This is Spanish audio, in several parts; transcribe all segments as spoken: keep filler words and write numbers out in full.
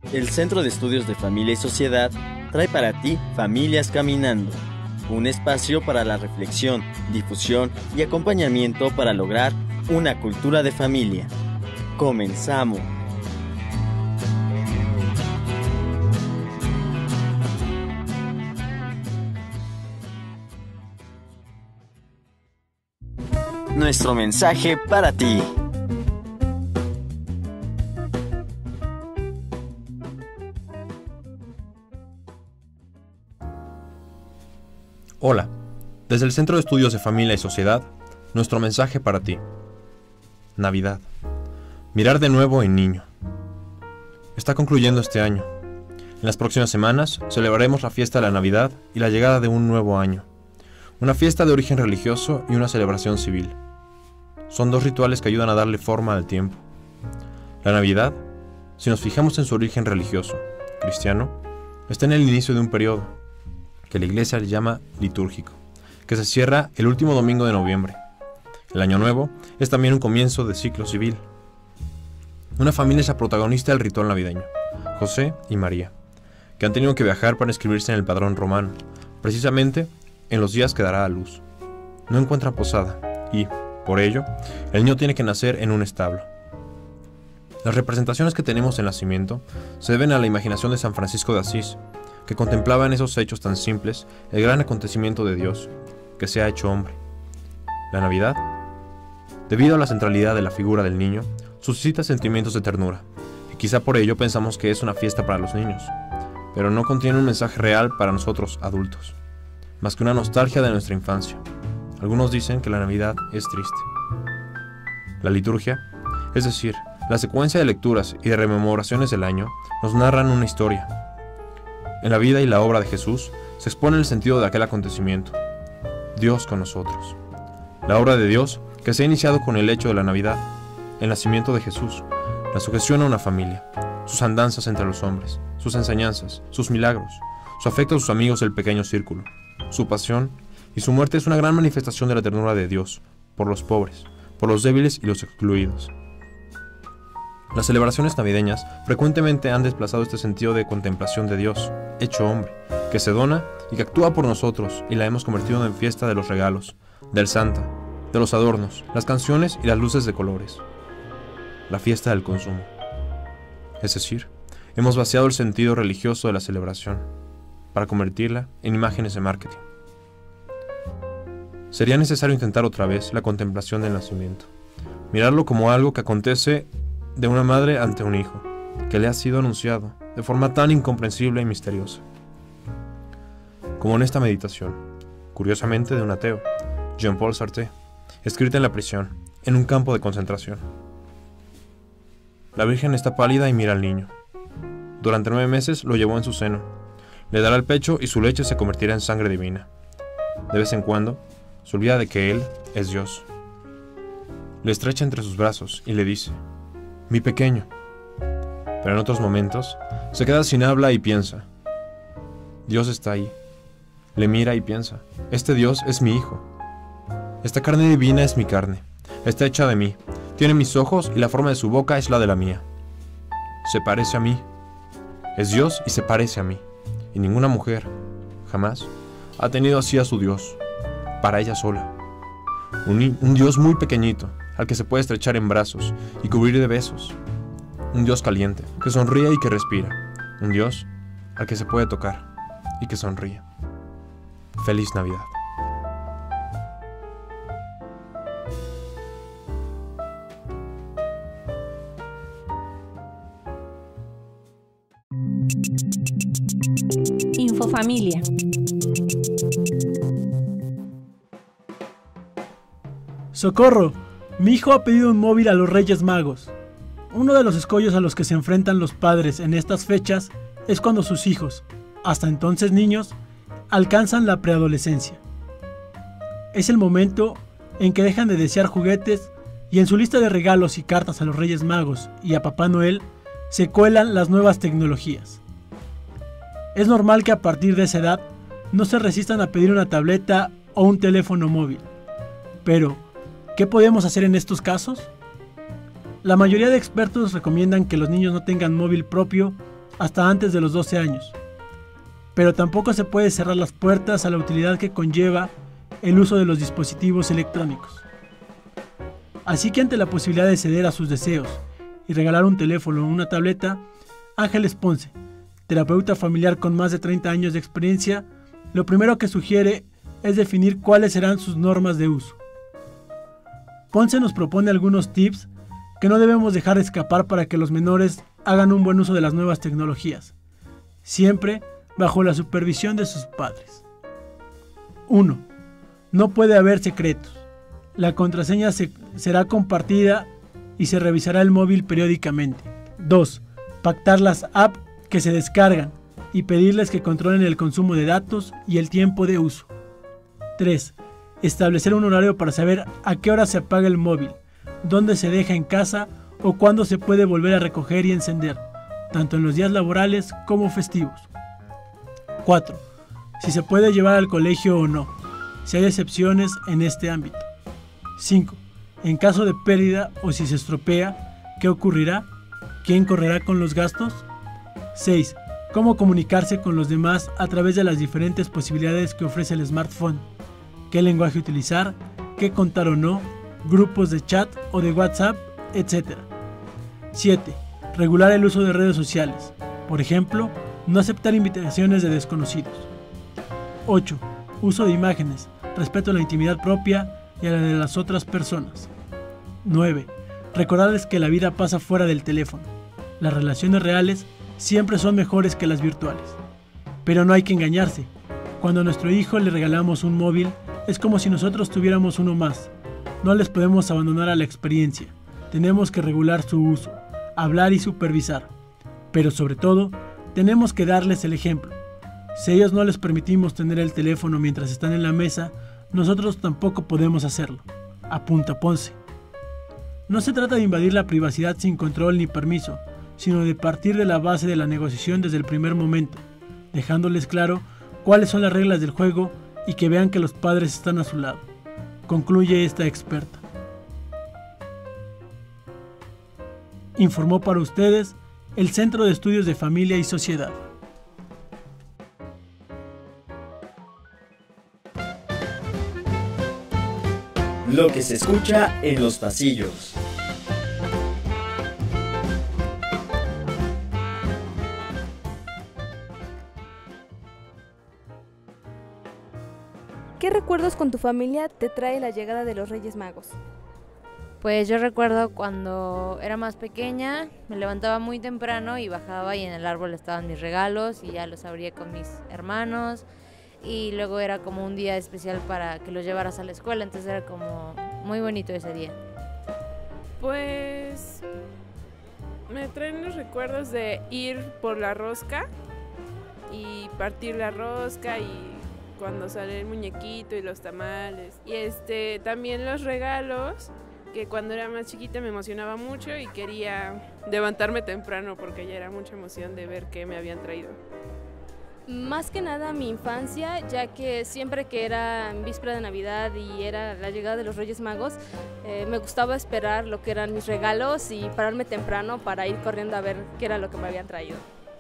El Centro de Estudios de Familia y Sociedad trae para ti Familias Caminando, un espacio para la reflexión, difusión y acompañamiento para lograr una cultura de familia. Comenzamos. Nuestro mensaje para ti. Hola, desde el Centro de Estudios de Familia y Sociedad, nuestro mensaje para ti. Navidad. Mirar de nuevo en niño. Está concluyendo este año. En las próximas semanas celebraremos la fiesta de la Navidad y la llegada de un nuevo año. Una fiesta de origen religioso y una celebración civil. Son dos rituales que ayudan a darle forma al tiempo. La Navidad, si nos fijamos en su origen religioso, cristiano, está en el inicio de un periodo que la Iglesia le llama litúrgico, que se cierra el último domingo de noviembre. El Año Nuevo es también un comienzo de ciclo civil. Una familia es la protagonista del ritual navideño, José y María, que han tenido que viajar para inscribirse en el padrón romano, precisamente en los días que dará a luz. No encuentran posada y, por ello, el niño tiene que nacer en un establo. Las representaciones que tenemos en el nacimiento se deben a la imaginación de San Francisco de Asís, que contemplaba en esos hechos tan simples el gran acontecimiento de Dios, que se ha hecho hombre. La Navidad, debido a la centralidad de la figura del niño, suscita sentimientos de ternura, y quizá por ello pensamos que es una fiesta para los niños, pero no contiene un mensaje real para nosotros adultos, más que una nostalgia de nuestra infancia. Algunos dicen que la Navidad es triste. La liturgia, es decir, la secuencia de lecturas y de rememoraciones del año, nos narran una historia. En la vida y la obra de Jesús se expone el sentido de aquel acontecimiento. Dios con nosotros. La obra de Dios que se ha iniciado con el hecho de la Navidad, el nacimiento de Jesús, la sujeción a una familia, sus andanzas entre los hombres, sus enseñanzas, sus milagros, su afecto a sus amigos del pequeño círculo, su pasión y su muerte es una gran manifestación de la ternura de Dios por los pobres, por los débiles y los excluidos. Las celebraciones navideñas frecuentemente han desplazado este sentido de contemplación de Dios, hecho hombre, que se dona y que actúa por nosotros, y la hemos convertido en fiesta de los regalos, del Santa, de los adornos, las canciones y las luces de colores. La fiesta del consumo. Es decir, hemos vaciado el sentido religioso de la celebración, para convertirla en imágenes de marketing. Sería necesario intentar otra vez la contemplación del nacimiento, mirarlo como algo que acontece de una madre ante un hijo, que le ha sido anunciado de forma tan incomprensible y misteriosa. Como en esta meditación, curiosamente de un ateo, Jean-Paul Sartre, escrita en la prisión, en un campo de concentración. La Virgen está pálida y mira al niño. Durante nueve meses lo llevó en su seno, le dará el pecho y su leche se convertirá en sangre divina. De vez en cuando, se olvida de que Él es Dios. Le estrecha entre sus brazos y le dice: mi pequeño. Pero en otros momentos se queda sin habla y piensa. Dios está ahí. Le mira y piensa: este Dios es mi hijo. Esta carne divina es mi carne. Está hecha de mí. Tiene mis ojos y la forma de su boca es la de la mía. Se parece a mí. Es Dios y se parece a mí. Y ninguna mujer, jamás, ha tenido así a su Dios, para ella sola. Un, un Dios muy pequeñito, al que se puede estrechar en brazos y cubrir de besos. Un Dios caliente, que sonríe y que respira. Un Dios al que se puede tocar y que sonríe. Feliz Navidad. Infofamilia. ¡Socorro! Mi hijo ha pedido un móvil a los Reyes Magos. Uno de los escollos a los que se enfrentan los padres en estas fechas es cuando sus hijos, hasta entonces niños, alcanzan la preadolescencia. Es el momento en que dejan de desear juguetes y en su lista de regalos y cartas a los Reyes Magos y a Papá Noel se cuelan las nuevas tecnologías. Es normal que a partir de esa edad no se resistan a pedir una tableta o un teléfono móvil. Pero, ¿qué podemos hacer en estos casos? La mayoría de expertos recomiendan que los niños no tengan móvil propio hasta antes de los doce años. Pero tampoco se puede cerrar las puertas a la utilidad que conlleva el uso de los dispositivos electrónicos. Así que ante la posibilidad de ceder a sus deseos y regalar un teléfono o una tableta, Ángeles Ponce, terapeuta familiar con más de treinta años de experiencia, lo primero que sugiere es definir cuáles serán sus normas de uso. Ponce nos propone algunos tips que no debemos dejar escapar para que los menores hagan un buen uso de las nuevas tecnologías, siempre bajo la supervisión de sus padres. uno. No puede haber secretos. La contraseña se, será compartida y se revisará el móvil periódicamente. dos. Pactar las apps que se descargan y pedirles que controlen el consumo de datos y el tiempo de uso. tres. Establecer un horario para saber a qué hora se apaga el móvil, dónde se deja en casa o cuándo se puede volver a recoger y encender, tanto en los días laborales como festivos. cuatro. Si se puede llevar al colegio o no, si hay excepciones en este ámbito. cinco. En caso de pérdida o si se estropea, ¿qué ocurrirá? ¿Quién correrá con los gastos? seis. Cómo comunicarse con los demás a través de las diferentes posibilidades que ofrece el smartphone. ¿Qué lenguaje utilizar? ¿Qué contar o no? Grupos de chat o de WhatsApp, etcétera. siete. Regular el uso de redes sociales. Por ejemplo, no aceptar invitaciones de desconocidos. ocho. Uso de imágenes. Respeto a la intimidad propia y a la de las otras personas. nueve. Recordarles que la vida pasa fuera del teléfono. Las relaciones reales siempre son mejores que las virtuales. Pero no hay que engañarse. Cuando a nuestro hijo le regalamos un móvil, es como si nosotros tuviéramos uno más. No les podemos abandonar a la experiencia. Tenemos que regular su uso, hablar y supervisar. Pero sobre todo, tenemos que darles el ejemplo. Si a ellos no les permitimos tener el teléfono mientras están en la mesa, nosotros tampoco podemos hacerlo. Apunta Ponce. No se trata de invadir la privacidad sin control ni permiso, sino de partir de la base de la negociación desde el primer momento, dejándoles claro cuáles son las reglas del juego y que vean que los padres están a su lado, concluye esta experta. Informó para ustedes el Centro de Estudios de Familia y Sociedad. Lo que se escucha en los pasillos. ¿Qué recuerdos con tu familia te trae la llegada de los Reyes Magos? Pues yo recuerdo cuando era más pequeña, me levantaba muy temprano y bajaba y en el árbol estaban mis regalos y ya los abría con mis hermanos. Y luego era como un día especial para que los llevaras a la escuela, entonces era como muy bonito ese día. Pues me traen los recuerdos de ir por la rosca y partir la rosca y cuando sale el muñequito y los tamales. Y este también los regalos, que cuando era más chiquita me emocionaba mucho y quería levantarme temprano porque ya era mucha emoción de ver qué me habían traído. Más que nada mi infancia, ya que siempre que era en víspera de Navidad y era la llegada de los Reyes Magos, eh, me gustaba esperar lo que eran mis regalos y pararme temprano para ir corriendo a ver qué era lo que me habían traído.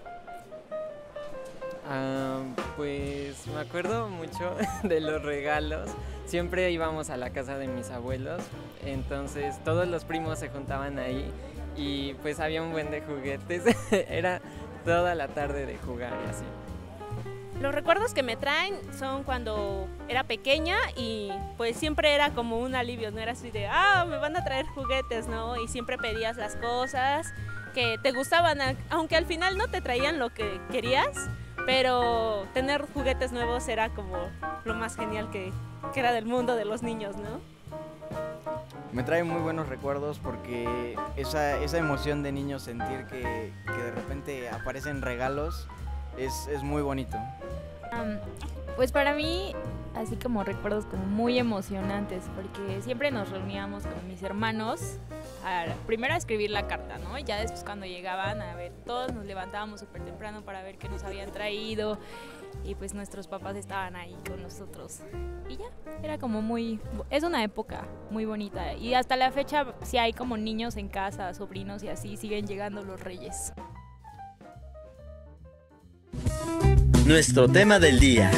Ah, pues me acuerdo mucho de los regalos. Siempre íbamos a la casa de mis abuelos, entonces todos los primos se juntaban ahí y pues había un buen de juguetes. Era toda la tarde de jugar y así. Los recuerdos que me traen son cuando era pequeña y pues siempre era como un alivio, no era así de, ah, me van a traer juguetes, ¿no? Y siempre pedías las cosas que te gustaban, aunque al final no te traían lo que querías, pero tener juguetes nuevos era como lo más genial que, que era del mundo de los niños, ¿no? Me trae muy buenos recuerdos porque esa, esa emoción de niño, sentir que, que de repente aparecen regalos, es, es muy bonito. Um, pues para mí, así como recuerdos como muy emocionantes, porque siempre nos reuníamos con mis hermanos, a, primero a escribir la carta, ¿no? Y ya después cuando llegaban, a ver, todos nos levantábamos súper temprano para ver qué nos habían traído, y pues nuestros papás estaban ahí con nosotros. Y ya, era como muy, es una época muy bonita, y hasta la fecha, si hay como niños en casa, sobrinos y así, siguen llegando los reyes. Nuestro tema del día.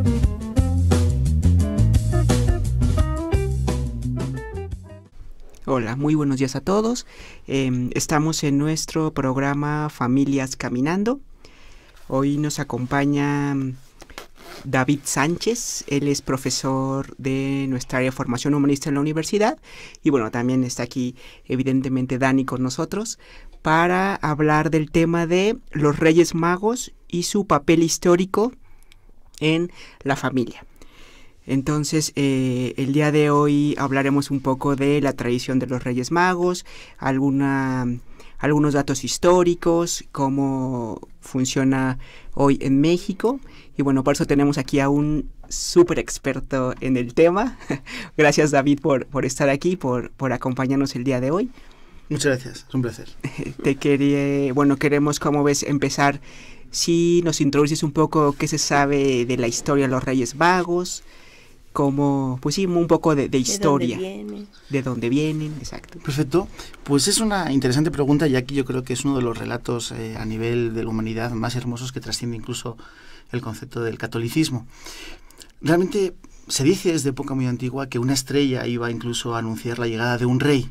Hola, muy buenos días a todos. Eh, estamos en nuestro programa Familias Caminando. Hoy nos acompaña David Sánchez. Él es profesor de nuestra área de formación humanista en la universidad. Y bueno, también está aquí evidentemente Dani con nosotros para hablar del tema de los Reyes Magos y su papel histórico en la familia. Entonces, eh, el día de hoy hablaremos un poco de la tradición de los Reyes Magos, alguna, algunos datos históricos, cómo funciona hoy en México. Y bueno, por eso tenemos aquí a un súper experto en el tema. Gracias, David, por, por estar aquí, por, por acompañarnos el día de hoy. Muchas gracias, es un placer. Te quería, bueno, queremos, como ves, empezar. Si nos introduces un poco qué se sabe de la historia de los Reyes Magos, como, pues sí, un poco de, de historia. ¿De dónde vienen? De dónde vienen, exacto. Perfecto. Pues es una interesante pregunta, ya que yo creo que es uno de los relatos eh, a nivel de la humanidad más hermosos que trasciende incluso el concepto del catolicismo. Realmente se dice desde época muy antigua que una estrella iba incluso a anunciar la llegada de un rey.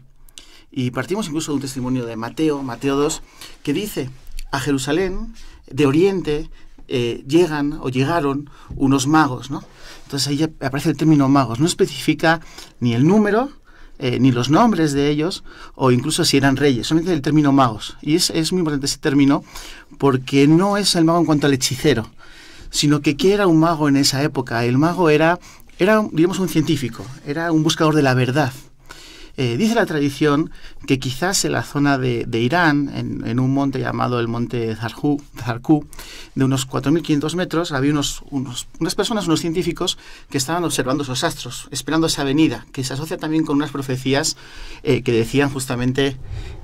Y partimos incluso de un testimonio de Mateo, Mateo dos, que dice: a Jerusalén, de Oriente, eh, llegan o llegaron unos magos, ¿no? Entonces ahí aparece el término magos, no especifica ni el número, eh, ni los nombres de ellos, o incluso si eran reyes, solamente el término magos. Y es, es muy importante ese término porque no es el mago en cuanto al hechicero, sino que ¿qué era un mago en esa época? El mago era, era digamos, un científico, era un buscador de la verdad. Eh, dice la tradición que quizás en la zona de, de Irán, en, en un monte llamado el monte Zarqú, Zarqú de unos cuatro mil quinientos metros, había unos, unos, unas personas, unos científicos, que estaban observando esos astros, esperando esa venida, que se asocia también con unas profecías eh, que decían justamente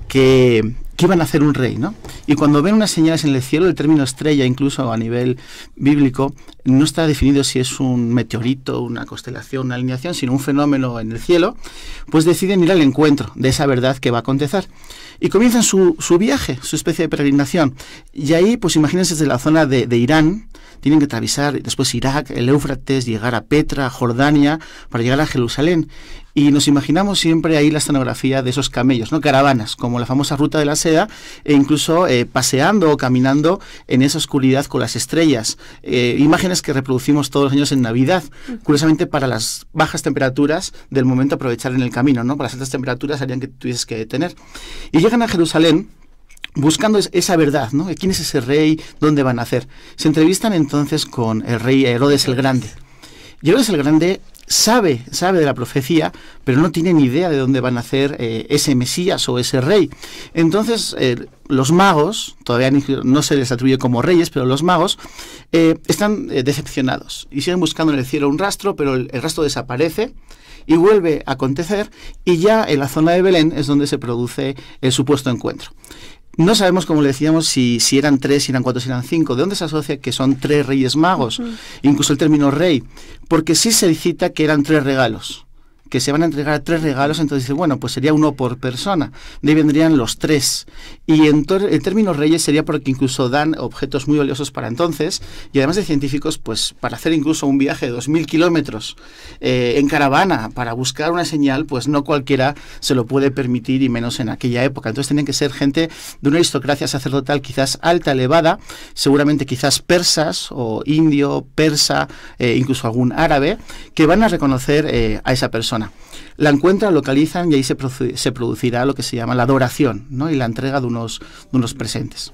que, que iban a hacer un rey, ¿no? Y cuando ven unas señales en el cielo, el término estrella, incluso a nivel bíblico, no está definido si es un meteorito, una constelación, una alineación, sino un fenómeno en el cielo, pues deciden ir al encuentro de esa verdad que va a acontecer. Y comienzan su, su viaje, su especie de peregrinación. Y ahí, pues imagínense, desde la zona de, de Irán, tienen que atravesar después Irak, el Éufrates, llegar a Petra, Jordania, para llegar a Jerusalén. Y nos imaginamos siempre ahí la escenografía de esos camellos, ¿no? Caravanas, como la famosa ruta de la seda, e incluso eh, paseando o caminando en esa oscuridad con las estrellas. Eh, imágenes que reproducimos todos los años en Navidad, curiosamente para las bajas temperaturas del momento aprovechar en el camino, ¿no? Para las altas temperaturas harían que tuvieses que detener. Y llegan a Jerusalén buscando esa verdad, ¿no? ¿Quién es ese rey? ¿Dónde van a nacer? Se entrevistan entonces con el rey Herodes el Grande. Y Herodes el Grande sabe, sabe de la profecía, pero no tiene ni idea de dónde va a nacer eh, ese Mesías o ese rey. Entonces, eh, los magos, todavía no se les atribuye como reyes, pero los magos eh, están eh, decepcionados y siguen buscando en el cielo un rastro, pero el, el rastro desaparece y vuelve a acontecer, y ya en la zona de Belén es donde se produce el supuesto encuentro. No sabemos, como le decíamos, si, si eran tres, si eran cuatro, si eran cinco. ¿De dónde se asocia que son tres reyes magos? Uh-huh. Incluso el término rey. Porque sí se cita que eran tres regalos, que se van a entregar tres regalos, entonces dice, bueno, pues sería uno por persona. De ahí vendrían los tres. Y en el término reyes sería porque incluso dan objetos muy valiosos para entonces, y además de científicos, pues para hacer incluso un viaje de dos mil kilómetros eh, en caravana, para buscar una señal, pues no cualquiera se lo puede permitir, y menos en aquella época. Entonces tenían que ser gente de una aristocracia sacerdotal quizás alta, elevada, seguramente quizás persas o indio, persa, eh, incluso algún árabe, que van a reconocer eh, a esa persona. La encuentran, localizan, y ahí se, produ- se producirá lo que se llama la adoración, ¿no? Y la entrega de unos, de unos presentes.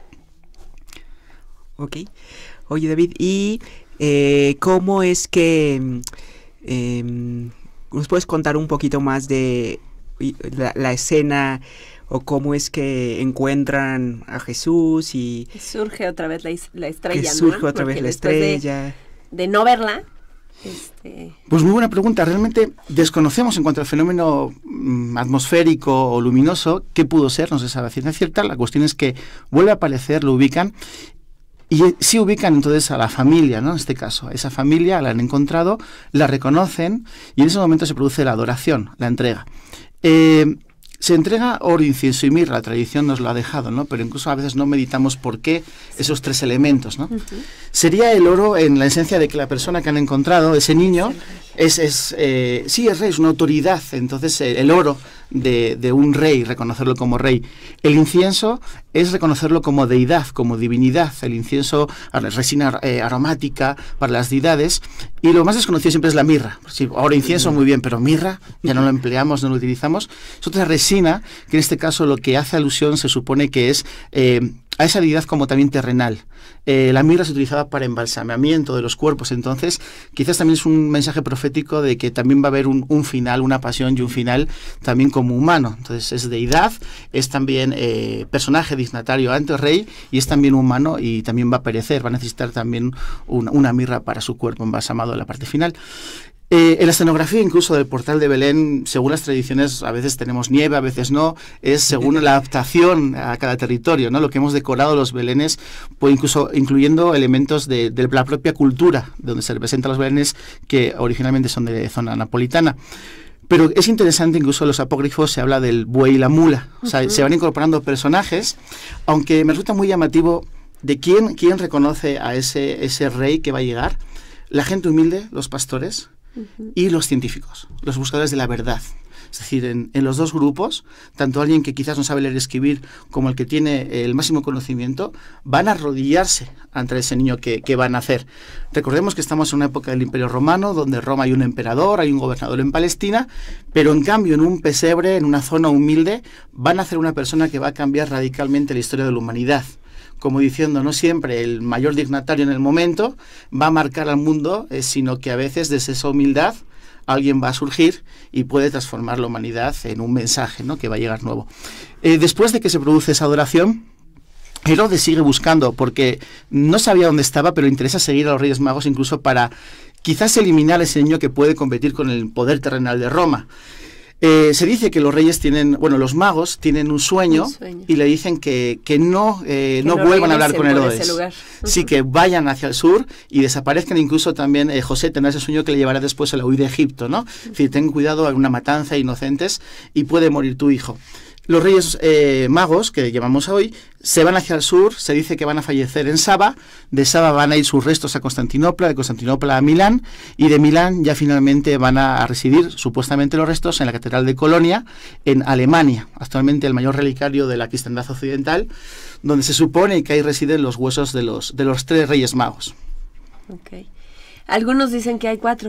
Ok. Oye, David, ¿y eh, cómo es que eh, nos puedes contar un poquito más de la, la escena, o cómo es que encuentran a Jesús y surge otra vez la, la estrella, que surge ¿no? otra Porque vez la estrella de, de no verla. Este... Pues muy buena pregunta. Realmente desconocemos en cuanto al fenómeno mm, atmosférico o luminoso qué pudo ser, no se sabe a ciencia cierta. La cuestión es que vuelve a aparecer, lo ubican, y sí ubican entonces a la familia, ¿no? En este caso, esa familia la han encontrado, la reconocen, y en ese momento se produce la adoración, la entrega. Eh, Se entrega oro, incienso y mirra, la tradición nos lo ha dejado, ¿no? Pero incluso a veces no meditamos por qué esos tres elementos, ¿no? Uh-huh. Sería el oro en la esencia de que la persona que han encontrado, ese niño, es, es eh, sí, es rey, es una autoridad. Entonces eh, el oro de, de un rey, reconocerlo como rey. El incienso es reconocerlo como deidad, como divinidad. El incienso, resina eh, aromática para las deidades. Y lo más desconocido siempre es la mirra. Sí, ahora incienso muy bien, pero mirra ya no lo empleamos, no lo utilizamos. Es otra resina que en este caso lo que hace alusión se supone que es eh, a esa deidad como también terrenal. Eh, la mirra se utilizaba para embalsamamiento de los cuerpos, entonces quizás también es un mensaje profético de que también va a haber un, un final, una pasión y un final también como humano. Entonces es deidad, es también eh, personaje dignatario ante rey y es también humano y también va a perecer, va a necesitar también una, una mirra para su cuerpo embalsamado en la parte final. Eh, en la escenografía incluso del portal de Belén, según las tradiciones, a veces tenemos nieve, a veces no, es según la adaptación a cada territorio, ¿no? Lo que hemos decorado los belenes, pues incluso incluyendo elementos de, de la propia cultura, donde se representan los belenes que originalmente son de zona napolitana. Pero es interesante, incluso en los apócrifos se habla del buey y la mula, o sea, uh-huh. se van incorporando personajes, aunque me resulta muy llamativo de quién, quién reconoce a ese, ese rey que va a llegar, la gente humilde, los pastores, y los científicos, los buscadores de la verdad. Es decir, en, en los dos grupos, tanto alguien que quizás no sabe leer y escribir como el que tiene el máximo conocimiento, van a arrodillarse ante ese niño que, que va a nacer. Recordemos que estamos en una época del Imperio Romano, donde en Roma hay un emperador, hay un gobernador en Palestina, pero en cambio en un pesebre, en una zona humilde, va a nacer una persona que va a cambiar radicalmente la historia de la humanidad. Como diciendo, no siempre el mayor dignatario en el momento va a marcar al mundo, eh, sino que a veces desde esa humildad alguien va a surgir y puede transformar la humanidad en un mensaje, ¿no?, que va a llegar nuevo. Eh, después de que se produce esa adoración, Herodes sigue buscando, porque no sabía dónde estaba, pero le interesa seguir a los Reyes Magos incluso para quizás eliminar ese niño que puede competir con el poder terrenal de Roma. Eh, se dice que los reyes tienen, bueno, los magos tienen un sueño, un sueño. y le dicen que, que no, eh, que no, no vuelvan a hablar con Herodes. Uh-huh. Sí, que vayan hacia el sur y desaparezcan. Incluso también eh, José tendrá ese sueño que le llevará después a la huida de Egipto, ¿no? Uh-huh. Es decir, ten cuidado, hay una matanza de inocentes y puede morir tu hijo. Los reyes eh, magos, que llamamos hoy, se van hacia el sur, se dice que van a fallecer en Saba, de Saba van a ir sus restos a Constantinopla, de Constantinopla a Milán, y de Milán ya finalmente van a residir, supuestamente los restos, en la Catedral de Colonia, en Alemania, actualmente el mayor relicario de la cristiandad occidental, donde se supone que ahí residen los huesos de los, de los tres reyes magos. Okay. Algunos dicen que hay cuatro.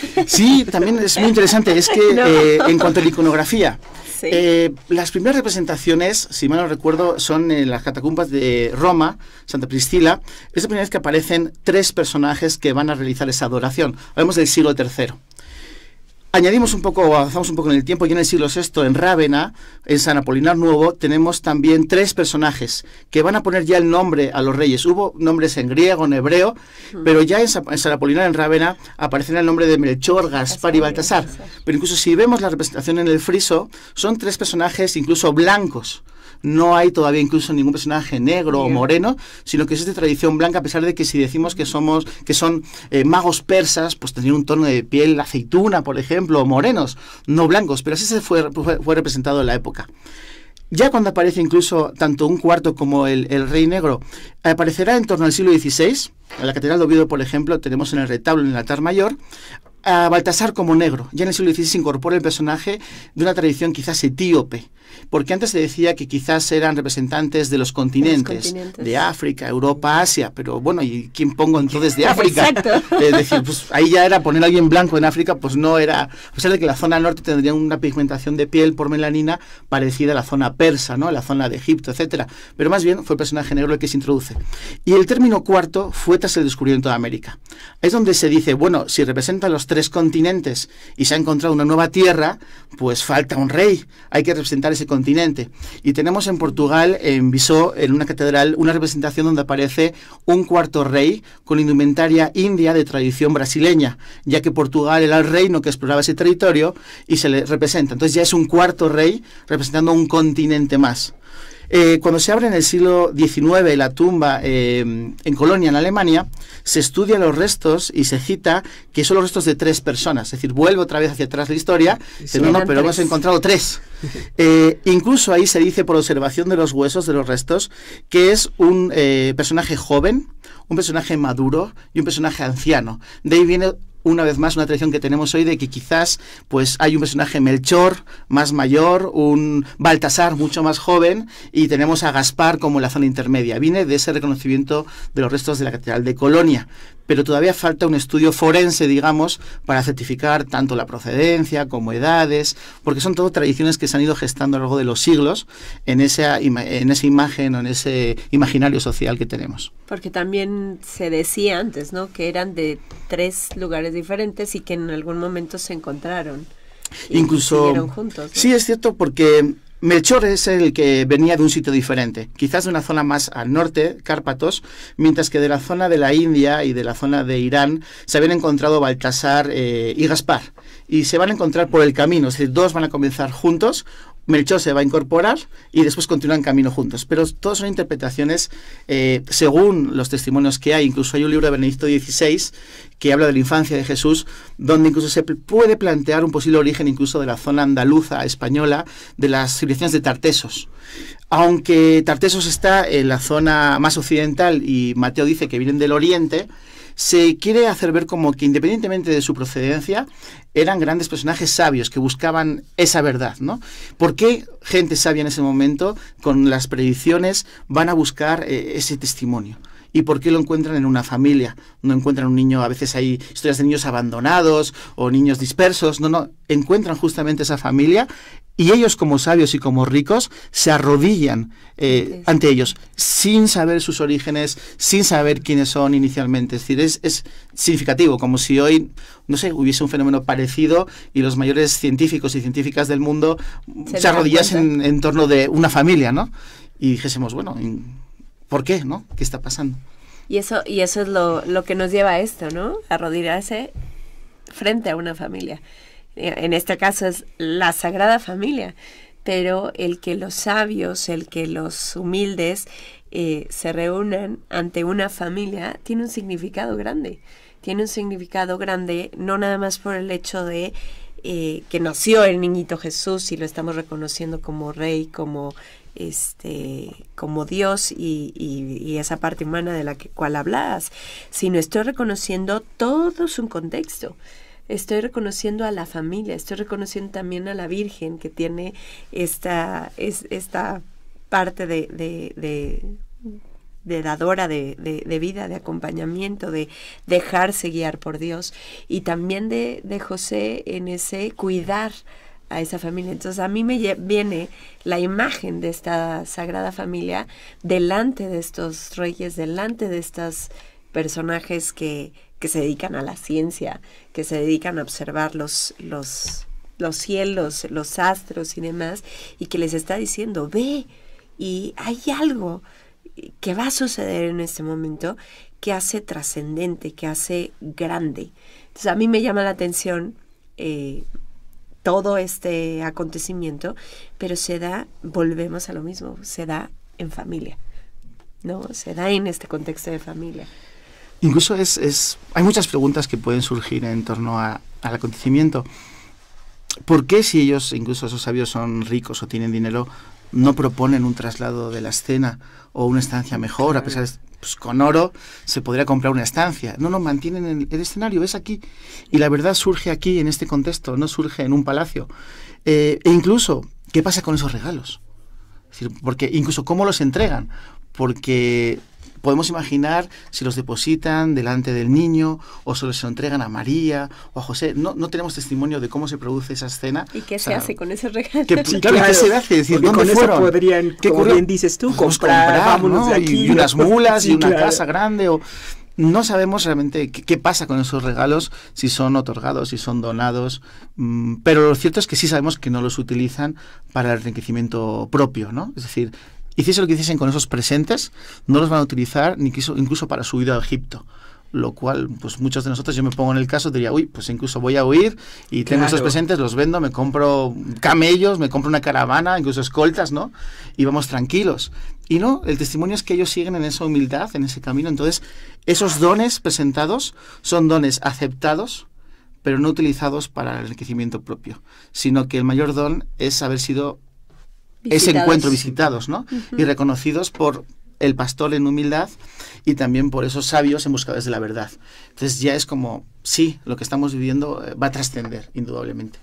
Sí, también es muy interesante, es que no. eh, en cuanto a la iconografía, sí. eh, las primeras representaciones, si mal no recuerdo, son en las catacumbas de Roma, Santa Priscila. Es la primera vez que aparecen tres personajes que van a realizar esa adoración. Hablamos del siglo tercero. Añadimos un poco, avanzamos un poco en el tiempo, y en el siglo sexto, en Rávena, en San Apolinar Nuevo, tenemos también tres personajes que van a poner ya el nombre a los reyes. Hubo nombres en griego, en hebreo, uh-huh. pero ya en San, en San Apolinar, en Rávena, aparecerá el nombre de Melchor, Gaspar y Baltasar. Pero incluso si vemos la representación en el friso, son tres personajes incluso blancos. No hay todavía incluso ningún personaje negro yeah. o moreno, sino que es de tradición blanca, a pesar de que si decimos que somos que son eh, magos persas, pues tendrían un tono de piel aceituna, por ejemplo, o morenos, no blancos, pero así se fue, fue, fue representado en la época. Ya cuando aparece incluso tanto un cuarto como el, el rey negro, aparecerá en torno al siglo dieciséis. En la Catedral de Oviedo, por ejemplo, tenemos en el retablo, en el altar mayor, a Baltasar como negro. Ya en el siglo dieciséis se incorpora el personaje de una tradición quizás etíope, porque antes se decía que quizás eran representantes de los continentes, los continentes. de África, Europa, Asia, pero bueno, ¿y quién pongo entonces de África? Exacto. Es decir, pues ahí ya era poner a alguien blanco en África, pues no era, a pesar de que la zona norte tendría una pigmentación de piel por melanina parecida a la zona persa, ¿no?, la zona de Egipto, etcétera, pero más bien fue el personaje negro el que se introduce. Y el término cuarto fue tras el descubrimiento de América. Es donde se dice, bueno, si representan los tres continentes y se ha encontrado una nueva tierra, pues falta un rey, hay que representar ese continente. Y tenemos en Portugal, en Visó, en una catedral, una representación donde aparece un cuarto rey con indumentaria india de tradición brasileña, ya que Portugal era el reino que exploraba ese territorio y se le representa. Entonces ya es un cuarto rey representando un continente más. Eh, cuando se abre en el siglo diecinueve la tumba eh, en Colonia, en Alemania, se estudian los restos y se cita que son los restos de tres personas. Es decir, vuelve otra vez hacia atrás la historia, dice, no, no, pero hemos encontrado tres. Eh, incluso ahí se dice, por observación de los huesos, de los restos, que es un eh, personaje joven, un personaje maduro y un personaje anciano. De ahí viene una vez más una tradición que tenemos hoy de que quizás pues hay un personaje Melchor más mayor, un Baltasar mucho más joven y tenemos a Gaspar como la zona intermedia. Viene de ese reconocimiento de los restos de la Catedral de Colonia, pero todavía falta un estudio forense, digamos, para certificar tanto la procedencia como edades, porque son todo tradiciones que se han ido gestando a lo largo de los siglos en esa, en esa imagen o en ese imaginario social que tenemos. Porque también se decía antes, ¿no?, que eran de tres lugares diferentes y que en algún momento se encontraron. Y incluso siguieron juntos, ¿no? Sí, es cierto, porque Melchor es el que venía de un sitio diferente, quizás de una zona más al norte, Cárpatos, mientras que de la zona de la India y de la zona de Irán se habían encontrado Baltasar eh, y Gaspar, y se van a encontrar por el camino, es decir, dos van a comenzar juntos. Melchor se va a incorporar y después continúan camino juntos. Pero todas son interpretaciones eh, según los testimonios que hay. Incluso hay un libro de Benedicto dieciséis que habla de la infancia de Jesús, donde incluso se puede plantear un posible origen incluso de la zona andaluza española, de las civilizaciones de Tartesos. Aunque Tartesos está en la zona más occidental y Mateo dice que vienen del oriente, se quiere hacer ver como que independientemente de su procedencia eran grandes personajes sabios que buscaban esa verdad, ¿no? ¿Por qué gente sabia en ese momento con las predicciones van a buscar eh, ese testimonio? ¿Y por qué lo encuentran en una familia? No encuentran un niño, a veces hay historias de niños abandonados o niños dispersos, no, no, encuentran justamente esa familia y ellos como sabios y como ricos se arrodillan eh, ante ellos sin saber sus orígenes, sin saber quiénes son inicialmente. Es decir, es, es significativo, como si hoy, no sé, hubiese un fenómeno parecido y los mayores científicos y científicas del mundo se, se arrodillasen en, en torno de una familia, ¿no? Y dijésemos, bueno, ¿por qué, no? ¿Qué está pasando? Y eso, y eso es lo, lo que nos lleva a esto, ¿no? Arrodillarse frente a una familia. En este caso es la Sagrada Familia, pero el que los sabios, el que los humildes eh, se reúnan ante una familia tiene un significado grande. Tiene un significado grande no nada más por el hecho de eh, que nació el niñito Jesús y lo estamos reconociendo como rey, como este como Dios y, y, y esa parte humana de la que, cual hablas, sino estoy reconociendo todo su contexto. Estoy reconociendo a la familia, estoy reconociendo también a la Virgen que tiene esta, es, esta parte de, de, de, de dadora de, de, de vida, de acompañamiento, de dejarse guiar por Dios, y también de, de José en ese cuidar a esa familia. Entonces a mí me viene la imagen de esta Sagrada Familia delante de estos reyes, delante de estos personajes que que se dedican a la ciencia, que se dedican a observar los, los, los cielos, los astros y demás, y que les está diciendo, ve, y hay algo que va a suceder en este momento que hace trascendente, que hace grande. Entonces a mí me llama la atención eh, todo este acontecimiento, pero se da, volvemos a lo mismo, se da en familia, ¿no? Se da en este contexto de familia. Incluso es, es, hay muchas preguntas que pueden surgir en torno a, al acontecimiento. ¿Por qué, si ellos, incluso esos sabios, son ricos o tienen dinero, no proponen un traslado de la escena o una estancia mejor? A pesar de, pues con oro se podría comprar una estancia. No, no, mantienen el, el escenario, es aquí. Y la verdad surge aquí, en este contexto, no surge en un palacio. Eh, e incluso, ¿qué pasa con esos regalos? Es decir, porque incluso, ¿cómo los entregan? Porque podemos imaginar si los depositan delante del niño o solo se lo entregan a María o a José. No, no tenemos testimonio de cómo se produce esa escena. ¿Y qué o sea, se hace con esos regalos? Que, sí, claro, ¿qué se hace? Es decir, ¿dónde con fueron? Eso podrían, ¿Qué como bien dices tú, comprar, comprar, vámonos ¿no? de aquí. Y, y unas mulas sí, y una claro. casa grande. O no sabemos realmente qué, qué pasa con esos regalos, si son otorgados, si son donados. Mmm, pero lo cierto es que sí sabemos que no los utilizan para el enriquecimiento propio, ¿no? Es decir, hiciese lo que hiciesen con esos presentes, no los van a utilizar ni incluso, incluso para su huida a Egipto. Lo cual, pues muchos de nosotros, yo me pongo en el caso, diría, uy, pues incluso voy a huir y tengo Claro. esos presentes, los vendo, me compro camellos, me compro una caravana, incluso escoltas, ¿no? Y vamos tranquilos. Y no, el testimonio es que ellos siguen en esa humildad, en ese camino. Entonces, esos dones presentados son dones aceptados pero no utilizados para el enriquecimiento propio, sino que el mayor don es haber sido Visitados. ese encuentro, visitados, ¿no? Ujú. Y reconocidos por el pastor en humildad y también por esos sabios en buscadores de la verdad. Entonces ya es como, sí, lo que estamos viviendo eh, va a trascender, indudablemente.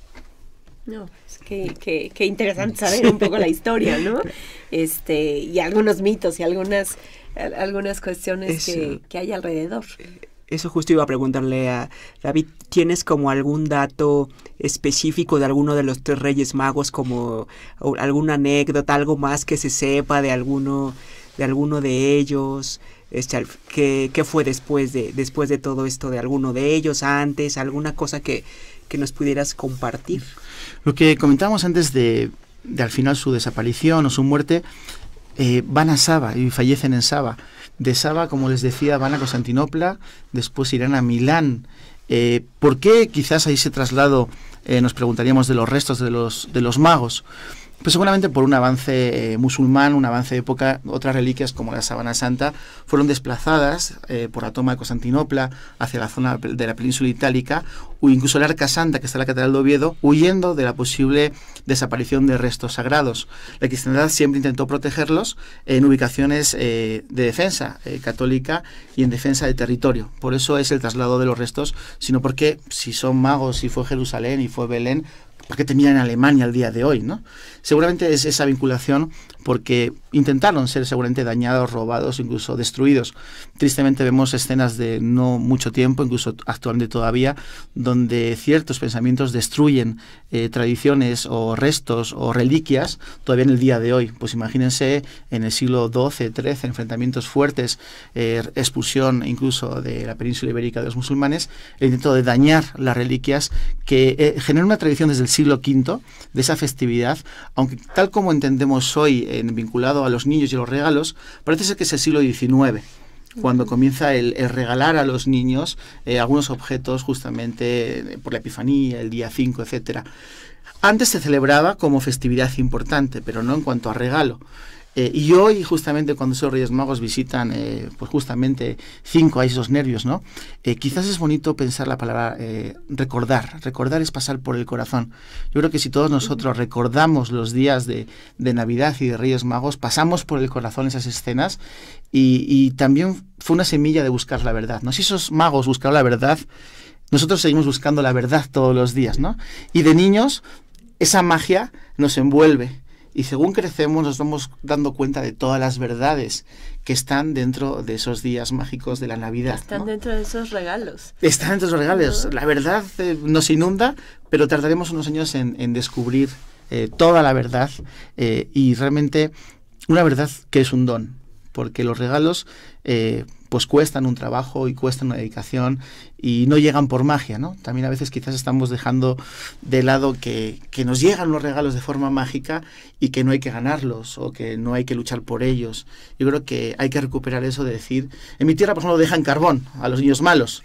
No, es que, que, que interesante saber un poco la historia, ¿no? Este, y algunos mitos y algunas, algunas cuestiones que, que hay alrededor. Eso justo iba a preguntarle a David, ¿tienes como algún dato específico de alguno de los tres Reyes Magos, como alguna anécdota, algo más que se sepa de alguno de alguno de ellos? Este, ¿qué, qué fue después de después de todo esto de alguno de ellos, antes, alguna cosa que, que nos pudieras compartir? Lo que comentábamos antes de, de al final su desaparición o su muerte, eh, van a Saba y fallecen en Saba. De Saba, como les decía, van a Constantinopla, después irán a Milán. Eh, ¿Por qué quizás ahí ese traslado, eh, nos preguntaríamos, de los restos de los, de los magos? Pues seguramente por un avance eh, musulmán, un avance de época. Otras reliquias como la sábana santa fueron desplazadas eh, por la toma de Constantinopla hacia la zona de la península itálica, o incluso el Arca Santa, que está en la Catedral de Oviedo, huyendo de la posible desaparición de restos sagrados. La cristiandad siempre intentó protegerlos en ubicaciones eh, de defensa eh, católica y en defensa de territorio. Por eso es el traslado de los restos, sino porque si son magos, si fue Jerusalén y fue Belén, ¿por qué terminan en Alemania al día de hoy, ¿no? Seguramente es esa vinculación porque intentaron ser seguramente dañados, robados, incluso destruidos. Tristemente vemos escenas de no mucho tiempo, incluso actualmente todavía, donde ciertos pensamientos destruyen eh, tradiciones o restos o reliquias todavía en el día de hoy. Pues imagínense en el siglo doce, trece, enfrentamientos fuertes, eh, expulsión incluso de la península ibérica de los musulmanes, el intento de dañar las reliquias que eh, generan una tradición desde el siglo quinto de esa festividad, aunque tal como entendemos hoy en, vinculado a los niños y a los regalos, parece ser que es el siglo diecinueve, cuando comienza el, el regalar a los niños eh, algunos objetos justamente eh, por la Epifanía, el día cinco, etcétera. Antes se celebraba como festividad importante, pero no en cuanto a regalo. Eh, y hoy, justamente, cuando esos Reyes Magos visitan, eh, pues justamente, cinco a esos nervios, ¿no? Eh, quizás es bonito pensar la palabra eh, recordar. Recordar es pasar por el corazón. Yo creo que si todos nosotros recordamos los días de, de Navidad y de Reyes Magos, pasamos por el corazón esas escenas y, y también fue una semilla de buscar la verdad, ¿no? Si esos magos buscaron la verdad, nosotros seguimos buscando la verdad todos los días, ¿no? Y de niños, esa magia nos envuelve. Y según crecemos nos vamos dando cuenta de todas las verdades que están dentro de esos días mágicos de la Navidad. Están ¿no? dentro de esos regalos. Están dentro de esos regalos. ¿No? La verdad eh, nos inunda, pero tardaremos unos años en, en descubrir eh, toda la verdad eh, y realmente una verdad que es un don, porque los regalos eh, pues cuestan un trabajo y cuestan una dedicación y no llegan por magia, ¿no? También a veces quizás estamos dejando de lado que, que nos llegan los regalos de forma mágica y que no hay que ganarlos o que no hay que luchar por ellos. Yo creo que hay que recuperar eso de decir, en mi tierra por ejemplo dejan carbón a los niños malos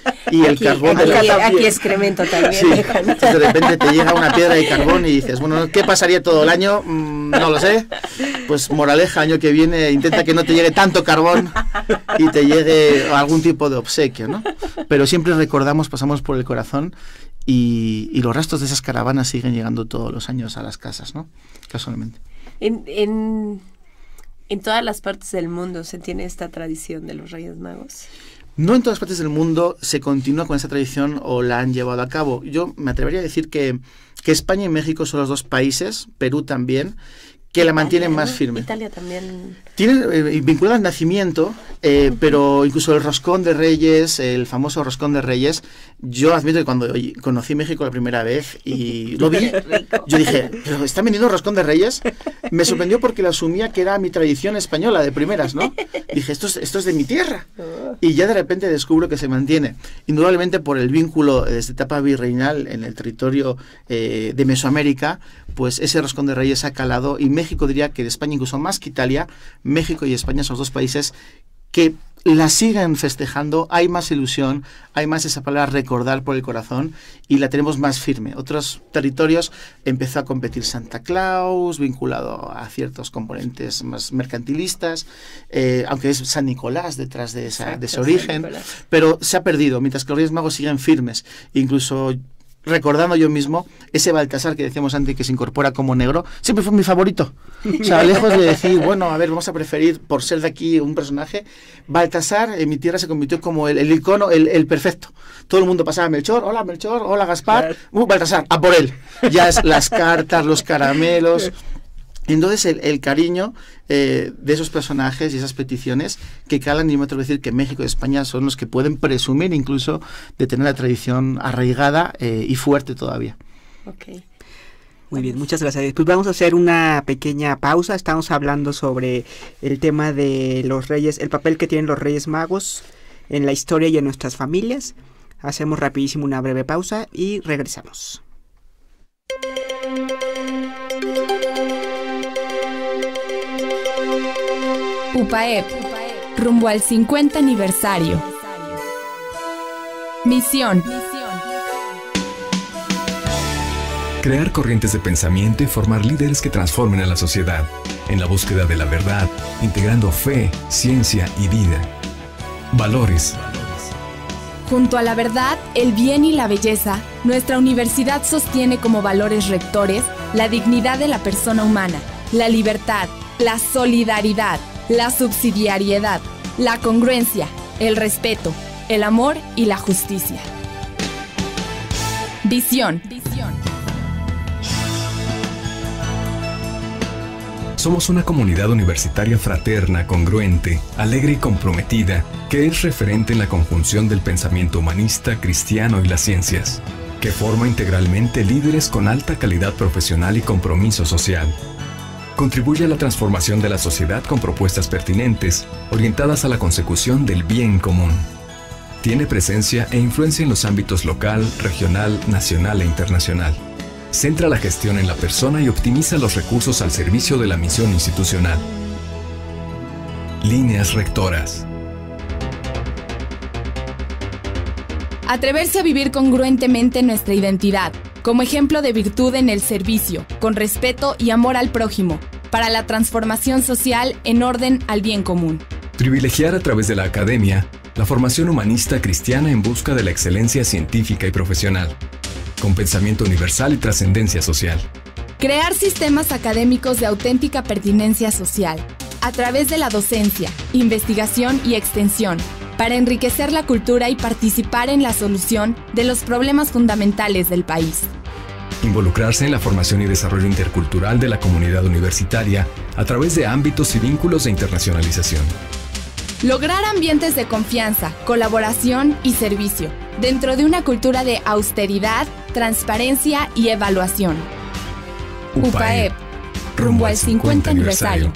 y el Aquí, carbón aquí, de la... aquí excremento también. Sí. Entonces de repente te llega una piedra de carbón y dices, bueno, ¿qué pasaría todo el año? Mm, no lo sé. Pues moraleja, año que viene intenta que no te llegue tanto carbón y te llegue algún tipo de obsequio, ¿no? Pero siempre recordamos, pasamos por el corazón y, y los restos de esas caravanas siguen llegando todos los años a las casas, ¿no? Casualmente. En, en, en todas las partes del mundo se tiene esta tradición de los Reyes Magos. No en todas partes del mundo se continúa con esa tradición o la han llevado a cabo. Yo me atrevería a decir que, que España y México son los dos países, Perú también, que la mantienen más firme. Italia también. Tiene eh, vinculado al nacimiento, eh, uh-huh. pero incluso el roscón de Reyes, el famoso roscón de Reyes, yo admito que cuando conocí México la primera vez y lo vi, yo dije, ¿pero están vendiendo roscón de Reyes? Me sorprendió porque lo asumía que era mi tradición española de primeras, ¿no? Dije, esto es, esto es de mi tierra. Y ya de repente descubro que se mantiene, indudablemente por el vínculo desde etapa virreinal en el territorio eh, de Mesoamérica, pues ese roscón de Reyes ha calado y México diría que de España incluso más que Italia, México y España son los dos países que la siguen festejando, hay más ilusión, hay más esa palabra recordar por el corazón y la tenemos más firme. Otros territorios empezó a competir Santa Claus, vinculado a ciertos componentes más mercantilistas, eh, aunque es San Nicolás detrás de, esa, Exacto, de ese origen, pero se ha perdido, mientras que los Reyes Magos siguen firmes, incluso... Recordando yo mismo, ese Baltasar que decíamos antes que se incorpora como negro, siempre fue mi favorito. O sea, lejos de decir, bueno, a ver, vamos a preferir, por ser de aquí un personaje, Baltasar en mi tierra se convirtió como el, el icono, el, el perfecto. Todo el mundo pasaba a Melchor, hola Melchor, hola Gaspar, uh, Baltasar, a por él. Ya es las cartas, los caramelos... Entonces el, el cariño eh, de esos personajes y esas peticiones que calan, y me atrevo a decir que México y España son los que pueden presumir incluso de tener la tradición arraigada eh, y fuerte todavía. Okay. Muy bien, muchas gracias. Pues vamos a hacer una pequeña pausa. Estamos hablando sobre el tema de los reyes, el papel que tienen los Reyes Magos en la historia y en nuestras familias. Hacemos rapidísimo una breve pausa y regresamos. UPAEP, rumbo al cincuenta aniversario. Misión: crear corrientes de pensamiento y formar líderes que transformen a la sociedad, en la búsqueda de la verdad, integrando fe, ciencia y vida. Valores. Junto a la verdad, el bien y la belleza, nuestra universidad sostiene como valores rectores la dignidad de la persona humana, la libertad, la solidaridad, la subsidiariedad, la congruencia, el respeto, el amor y la justicia. Visión. Somos una comunidad universitaria fraterna, congruente, alegre y comprometida, que es referente en la conjunción del pensamiento humanista, cristiano y las ciencias, que forma integralmente líderes con alta calidad profesional y compromiso social. Contribuye a la transformación de la sociedad con propuestas pertinentes, orientadas a la consecución del bien común. Tiene presencia e influencia en los ámbitos local, regional, nacional e internacional. Centra la gestión en la persona y optimiza los recursos al servicio de la misión institucional. Líneas rectoras. Atreverse a vivir congruentemente nuestra identidad, como ejemplo de virtud en el servicio, con respeto y amor al prójimo, para la transformación social en orden al bien común. Privilegiar a través de la academia la formación humanista cristiana en busca de la excelencia científica y profesional, con pensamiento universal y trascendencia social. Crear sistemas académicos de auténtica pertinencia social, a través de la docencia, investigación y extensión, para enriquecer la cultura y participar en la solución de los problemas fundamentales del país. Involucrarse en la formación y desarrollo intercultural de la comunidad universitaria a través de ámbitos y vínculos de internacionalización. Lograr ambientes de confianza, colaboración y servicio, dentro de una cultura de austeridad, transparencia y evaluación. UPAEP, rumbo al cincuenta aniversario.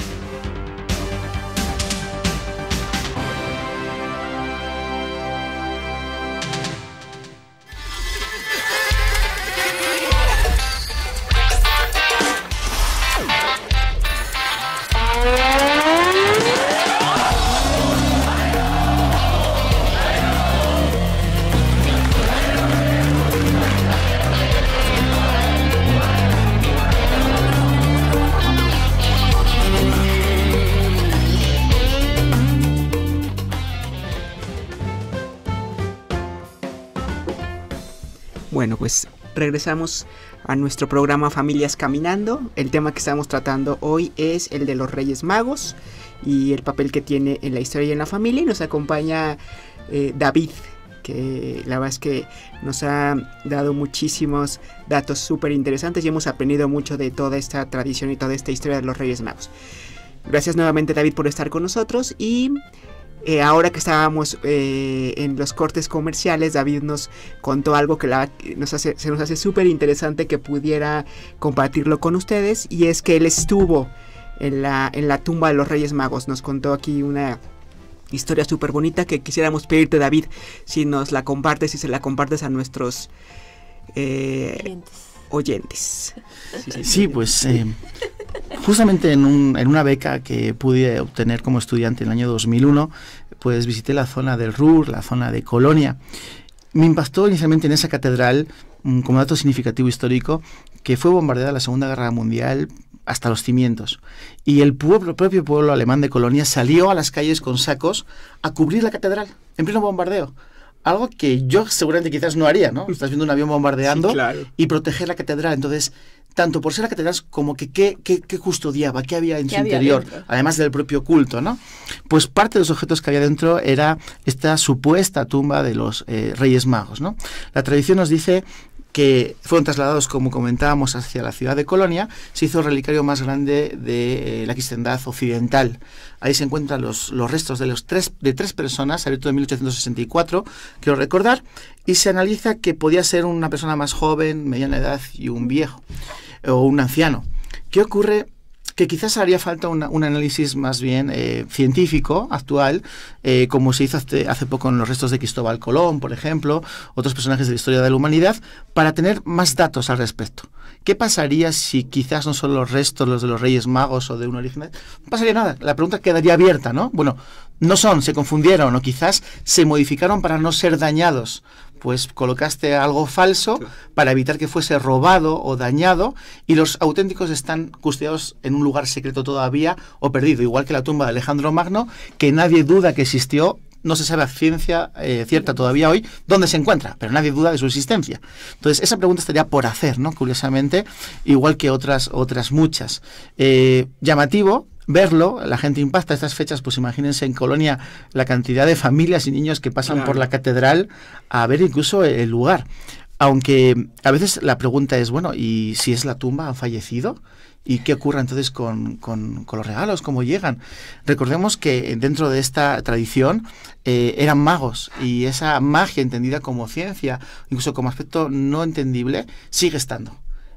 Bueno, pues regresamos a nuestro programa Familias Caminando. El tema que estamos tratando hoy es el de los Reyes Magos y el papel que tiene en la historia y en la familia. Y nos acompaña eh, David, que la verdad es que nos ha dado muchísimos datos súper interesantes y hemos aprendido mucho de toda esta tradición y toda esta historia de los Reyes Magos. Gracias nuevamente, David, por estar con nosotros. Y Eh, ahora que estábamos eh, en los cortes comerciales, David nos contó algo que la, nos hace, se nos hace súper interesante que pudiera compartirlo con ustedes, y es que él estuvo en la, en la tumba de los Reyes Magos. Nos contó aquí una historia súper bonita que quisiéramos pedirte, David, si nos la compartes, si se la compartes a nuestros eh, oyentes. Sí, sí, sí pues eh, justamente en, un, en una beca que pude obtener como estudiante en el año dos mil uno, pues visité la zona del Ruhr, la zona de Colonia. Me impactó inicialmente en esa catedral, como dato significativo histórico, que fue bombardeada en la Segunda Guerra Mundial hasta los cimientos. Y el pueblo, propio pueblo alemán de Colonia salió a las calles con sacos a cubrir la catedral en pleno bombardeo. Algo que yo seguramente quizás no haría, ¿no? Estás viendo un avión bombardeando, sí, claro, y proteger la catedral. Entonces, tanto por ser la catedral como que qué, qué, qué custodiaba, qué había en ¿Qué su había interior, dentro? Además del propio culto, ¿no? Pues parte de los objetos que había dentro era esta supuesta tumba de los eh, Reyes Magos, ¿no? La tradición nos dice que fueron trasladados, como comentábamos, hacia la ciudad de Colonia. Se hizo el relicario más grande de eh, la cristiandad occidental. Ahí se encuentran los, los restos de, los tres, de tres personas, abierto en mil ochocientos sesenta y cuatro, quiero recordar, y se analiza que podía ser una persona más joven, mediana edad y un viejo, o un anciano. ¿Qué ocurre? Que quizás haría falta una, un análisis más bien eh, científico, actual, eh, como se hizo hace, hace poco en los restos de Cristóbal Colón, por ejemplo, otros personajes de la historia de la humanidad, para tener más datos al respecto. ¿Qué pasaría si quizás no son los restos los de los Reyes Magos o de un origen? No pasaría nada, la pregunta quedaría abierta, ¿no? Bueno, no son, se confundieron o quizás se modificaron para no ser dañados. Pues colocaste algo falso para evitar que fuese robado o dañado, y los auténticos están custodiados en un lugar secreto todavía o perdido, igual que la tumba de Alejandro Magno, que nadie duda que existió. No se sabe a ciencia eh, cierta todavía hoy dónde se encuentra, pero nadie duda de su existencia. Entonces, esa pregunta estaría por hacer, ¿no? Curiosamente, igual que otras, otras muchas. Eh, llamativo verlo, la gente impacta estas fechas, pues imagínense en Colonia la cantidad de familias y niños que pasan claro. por la catedral a ver incluso el lugar. Aunque a veces la pregunta es, bueno, ¿y si es la tumba, han fallecido? ¿Y qué ocurre entonces con, con, con los regalos? ¿Cómo llegan? Recordemos que dentro de esta tradición eh, eran magos, y esa magia entendida como ciencia, incluso como aspecto no entendible, sigue estando.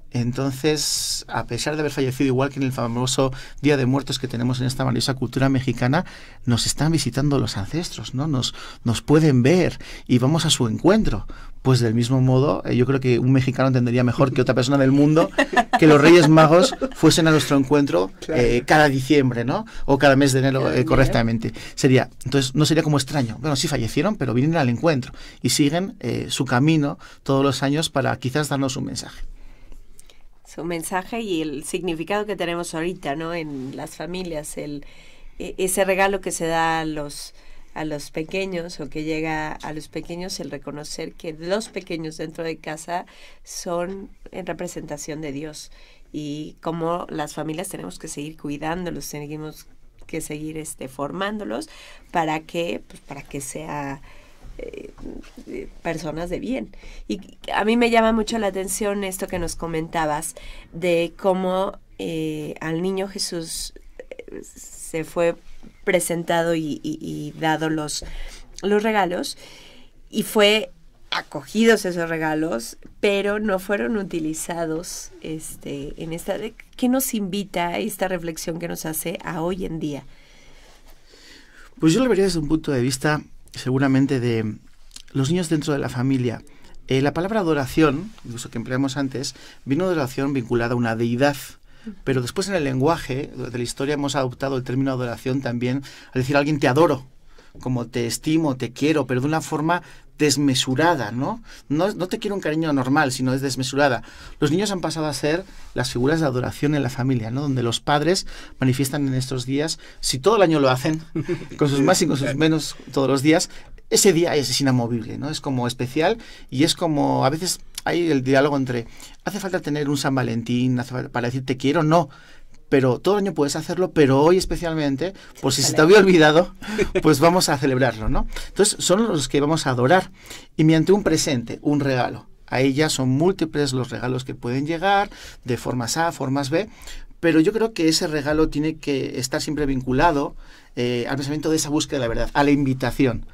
Entonces, a pesar de haber fallecido, igual que en el famoso Día de Muertos que tenemos en esta maravillosa cultura mexicana, nos están visitando los ancestros, ¿no? Nos, nos pueden ver y vamos a su encuentro. Pues del mismo modo, eh, yo creo que un mexicano entendería mejor que otra persona del mundo que los Reyes Magos fuesen a nuestro encuentro claro. eh, cada diciembre, ¿no? O cada mes de enero, eh, correctamente. Sería, entonces, no sería como extraño. Bueno, sí fallecieron, pero vienen al encuentro y siguen eh, su camino todos los años para quizás darnos un mensaje. Su mensaje y el significado que tenemos ahorita, ¿no? En las familias, el ese regalo que se da a los a los pequeños, o que llega a los pequeños, el reconocer que los pequeños dentro de casa son en representación de Dios, y cómo las familias tenemos que seguir cuidándolos, tenemos que seguir este formándolos para que pues para que sea Eh, eh, personas de bien. Y a mí me llama mucho la atención esto que nos comentabas de cómo eh, al niño Jesús eh, se fue presentado y, y, y dado los, los regalos, y fue acogidos esos regalos, pero no fueron utilizados este, en esta... ¿Qué nos invita a esta reflexión que nos hace a hoy en día? Pues yo lo vería desde un punto de vista seguramente de los niños dentro de la familia. Eh, la palabra adoración, incluso que empleamos antes, vino de adoración vinculada a una deidad, pero después en el lenguaje de la historia hemos adoptado el término adoración también al decir a alguien te adoro, como te estimo, te quiero, pero de una forma desmesurada, ¿no? No, no te quiero un cariño normal, sino es desmesurada. Los niños han pasado a ser las figuras de adoración en la familia, ¿no? Donde los padres manifiestan en estos días, si todo el año lo hacen, con sus más y con sus menos todos los días, ese día es inamovible, ¿no? Es como especial, y es como, a veces hay el diálogo entre, hace falta tener un San Valentín hace falta para decir te quiero, no, pero todo el año puedes hacerlo, pero hoy especialmente, por si se te había olvidado, pues vamos a celebrarlo, ¿no? Entonces, son los que vamos a adorar, y mediante un presente, un regalo. A ella son múltiples los regalos que pueden llegar, de formas A, formas B, pero yo creo que ese regalo tiene que estar siempre vinculado eh, al pensamiento de esa búsqueda de la verdad, a la invitación.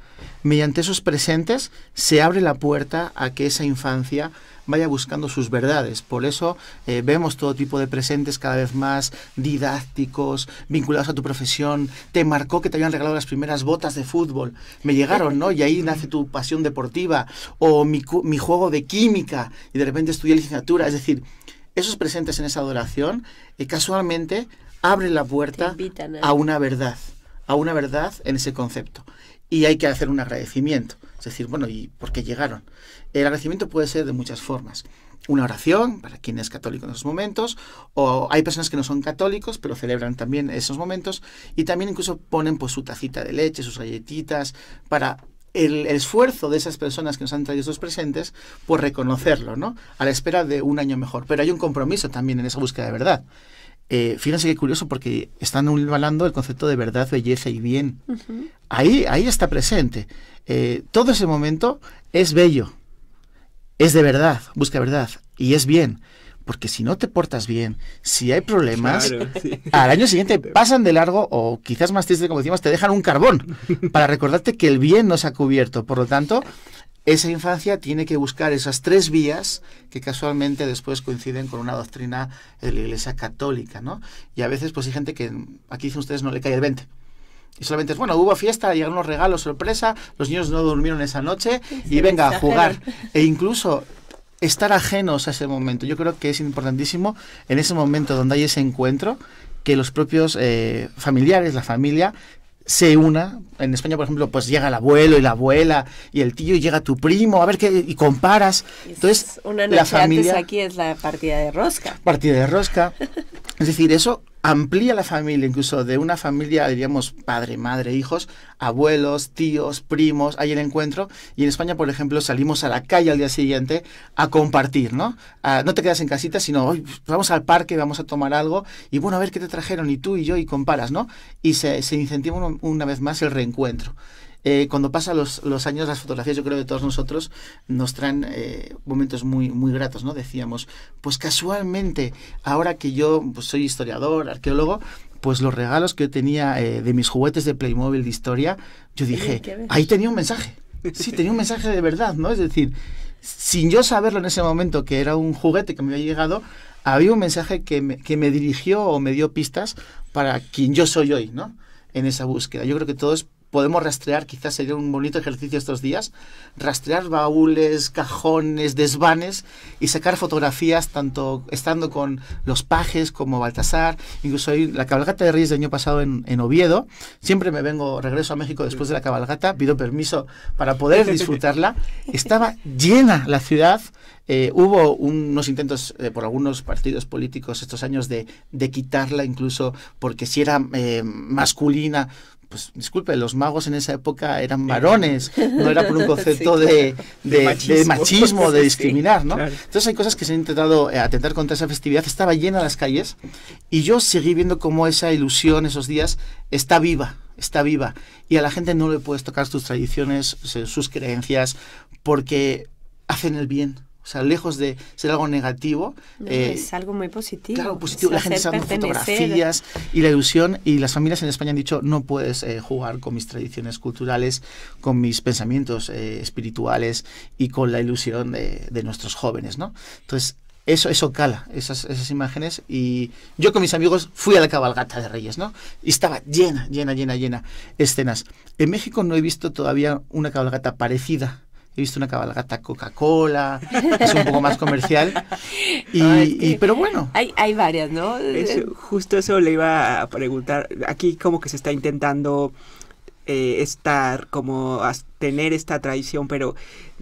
mediante esos presentes se abre la puerta a que esa infancia vaya buscando sus verdades. Por eso eh, vemos todo tipo de presentes cada vez más didácticos, vinculados a tu profesión. Te marcó que te habían regalado las primeras botas de fútbol, me llegaron, ¿no? Y ahí nace tu pasión deportiva, o mi, mi juego de química, y de repente estudié licenciatura. Es decir, esos presentes en esa adoración eh, casualmente abren la puerta a... a una verdad, a una verdad en ese concepto. Y hay que hacer un agradecimiento. Es decir, bueno, ¿y por qué llegaron? El agradecimiento puede ser de muchas formas. Una oración, para quien es católico en esos momentos, o hay personas que no son católicos, pero celebran también esos momentos, y también incluso ponen pues su tacita de leche, sus galletitas, para el, el esfuerzo de esas personas que nos han traído estos presentes, pues reconocerlo, ¿no? A la espera de un año mejor. Pero hay un compromiso también en esa búsqueda de verdad. Eh, fíjense qué curioso, porque están avalando el concepto de verdad, belleza y bien. Uh-huh. Ahí, ahí está presente. Eh, todo ese momento es bello, es de verdad, busca verdad, y es bien. Porque si no te portas bien, si hay problemas, claro, sí. al año siguiente pasan de largo, o quizás más triste, como decimos, te dejan un carbón para recordarte que el bien no se ha cubierto. Por lo tanto, esa infancia tiene que buscar esas tres vías que casualmente después coinciden con una doctrina de la Iglesia Católica, ¿no? Y a veces pues hay gente que, aquí dicen ustedes, no le cae el veinte. Y solamente es, bueno, hubo fiesta, llegaron los regalos, sorpresa, los niños no durmieron esa noche y venga a jugar. E incluso estar ajenos a ese momento. Yo creo que es importantísimo en ese momento donde hay ese encuentro que los propios eh, familiares, la familia, se una. En España, por ejemplo, pues llega el abuelo y la abuela y el tío, y llega tu primo, a ver qué, y comparas. Entonces, una noche la familia, antes aquí es la partida de rosca. Partida de rosca. Es decir, eso amplía la familia, incluso de una familia, diríamos, padre, madre, hijos, abuelos, tíos, primos, hay el encuentro. Y en España, por ejemplo, salimos a la calle al día siguiente a compartir, ¿no? A, no te quedas en casita, sino hoy vamos al parque, vamos a tomar algo, y bueno, a ver qué te trajeron, y tú y yo, y comparas, ¿no? Y se, se incentiva una, una vez más el reencuentro. Eh, cuando pasan los, los años, las fotografías, yo creo que todos nosotros nos traen eh, momentos muy, muy gratos, ¿no? Decíamos, pues casualmente, ahora que yo pues, soy historiador, arqueólogo, pues los regalos que yo tenía eh, de mis juguetes de Playmobil de historia, yo dije, ahí tenía un mensaje. Sí, tenía un mensaje de verdad, ¿no? Es decir, sin yo saberlo en ese momento que era un juguete que me había llegado, había un mensaje que me, que me dirigió o me dio pistas para quien yo soy hoy, ¿no? En esa búsqueda. Yo creo que todos podemos rastrear, quizás sería un bonito ejercicio estos días, rastrear baúles, cajones, desvanes y sacar fotografías, tanto estando con los pajes como Baltasar. Incluso hoy, la cabalgata de Reyes del año pasado en, en Oviedo, siempre me vengo, regreso a México después de la cabalgata, pido permiso para poder disfrutarla. Estaba llena la ciudad. Eh, hubo un, unos intentos eh, por algunos partidos políticos estos años de, de quitarla, incluso porque si era eh, masculina. Pues disculpe, los magos en esa época eran varones, no era por un concepto sí, claro. de, de, de machismo, de, machismo, de discriminar, ¿no? Sí, claro. Entonces hay cosas que se han intentado eh, atentar contra esa festividad, estaba llena las calles, y yo seguí viendo cómo esa ilusión esos días está viva, está viva, y a la gente no le puedes tocar sus tradiciones, sus creencias, porque hacen el bien. O sea, lejos de ser algo negativo. No, eh, es algo muy positivo. Claro, positivo. La gente está dando fotografías y la ilusión. Y las familias en España han dicho, no puedes eh, jugar con mis tradiciones culturales, con mis pensamientos eh, espirituales y con la ilusión de, de nuestros jóvenes, ¿no? Entonces, eso, eso cala, esas, esas imágenes. Y yo con mis amigos fui a la cabalgata de Reyes, ¿no? Y estaba llena, llena, llena, llena escenas. En México no he visto todavía una cabalgata parecida. He visto una cabalgata Coca-Cola, es un poco más comercial, y, no, es que y, pero bueno. Hay, hay varias, ¿no? Eso, justo eso le iba a preguntar. Aquí como que se está intentando eh, estar, como tener esta tradición, pero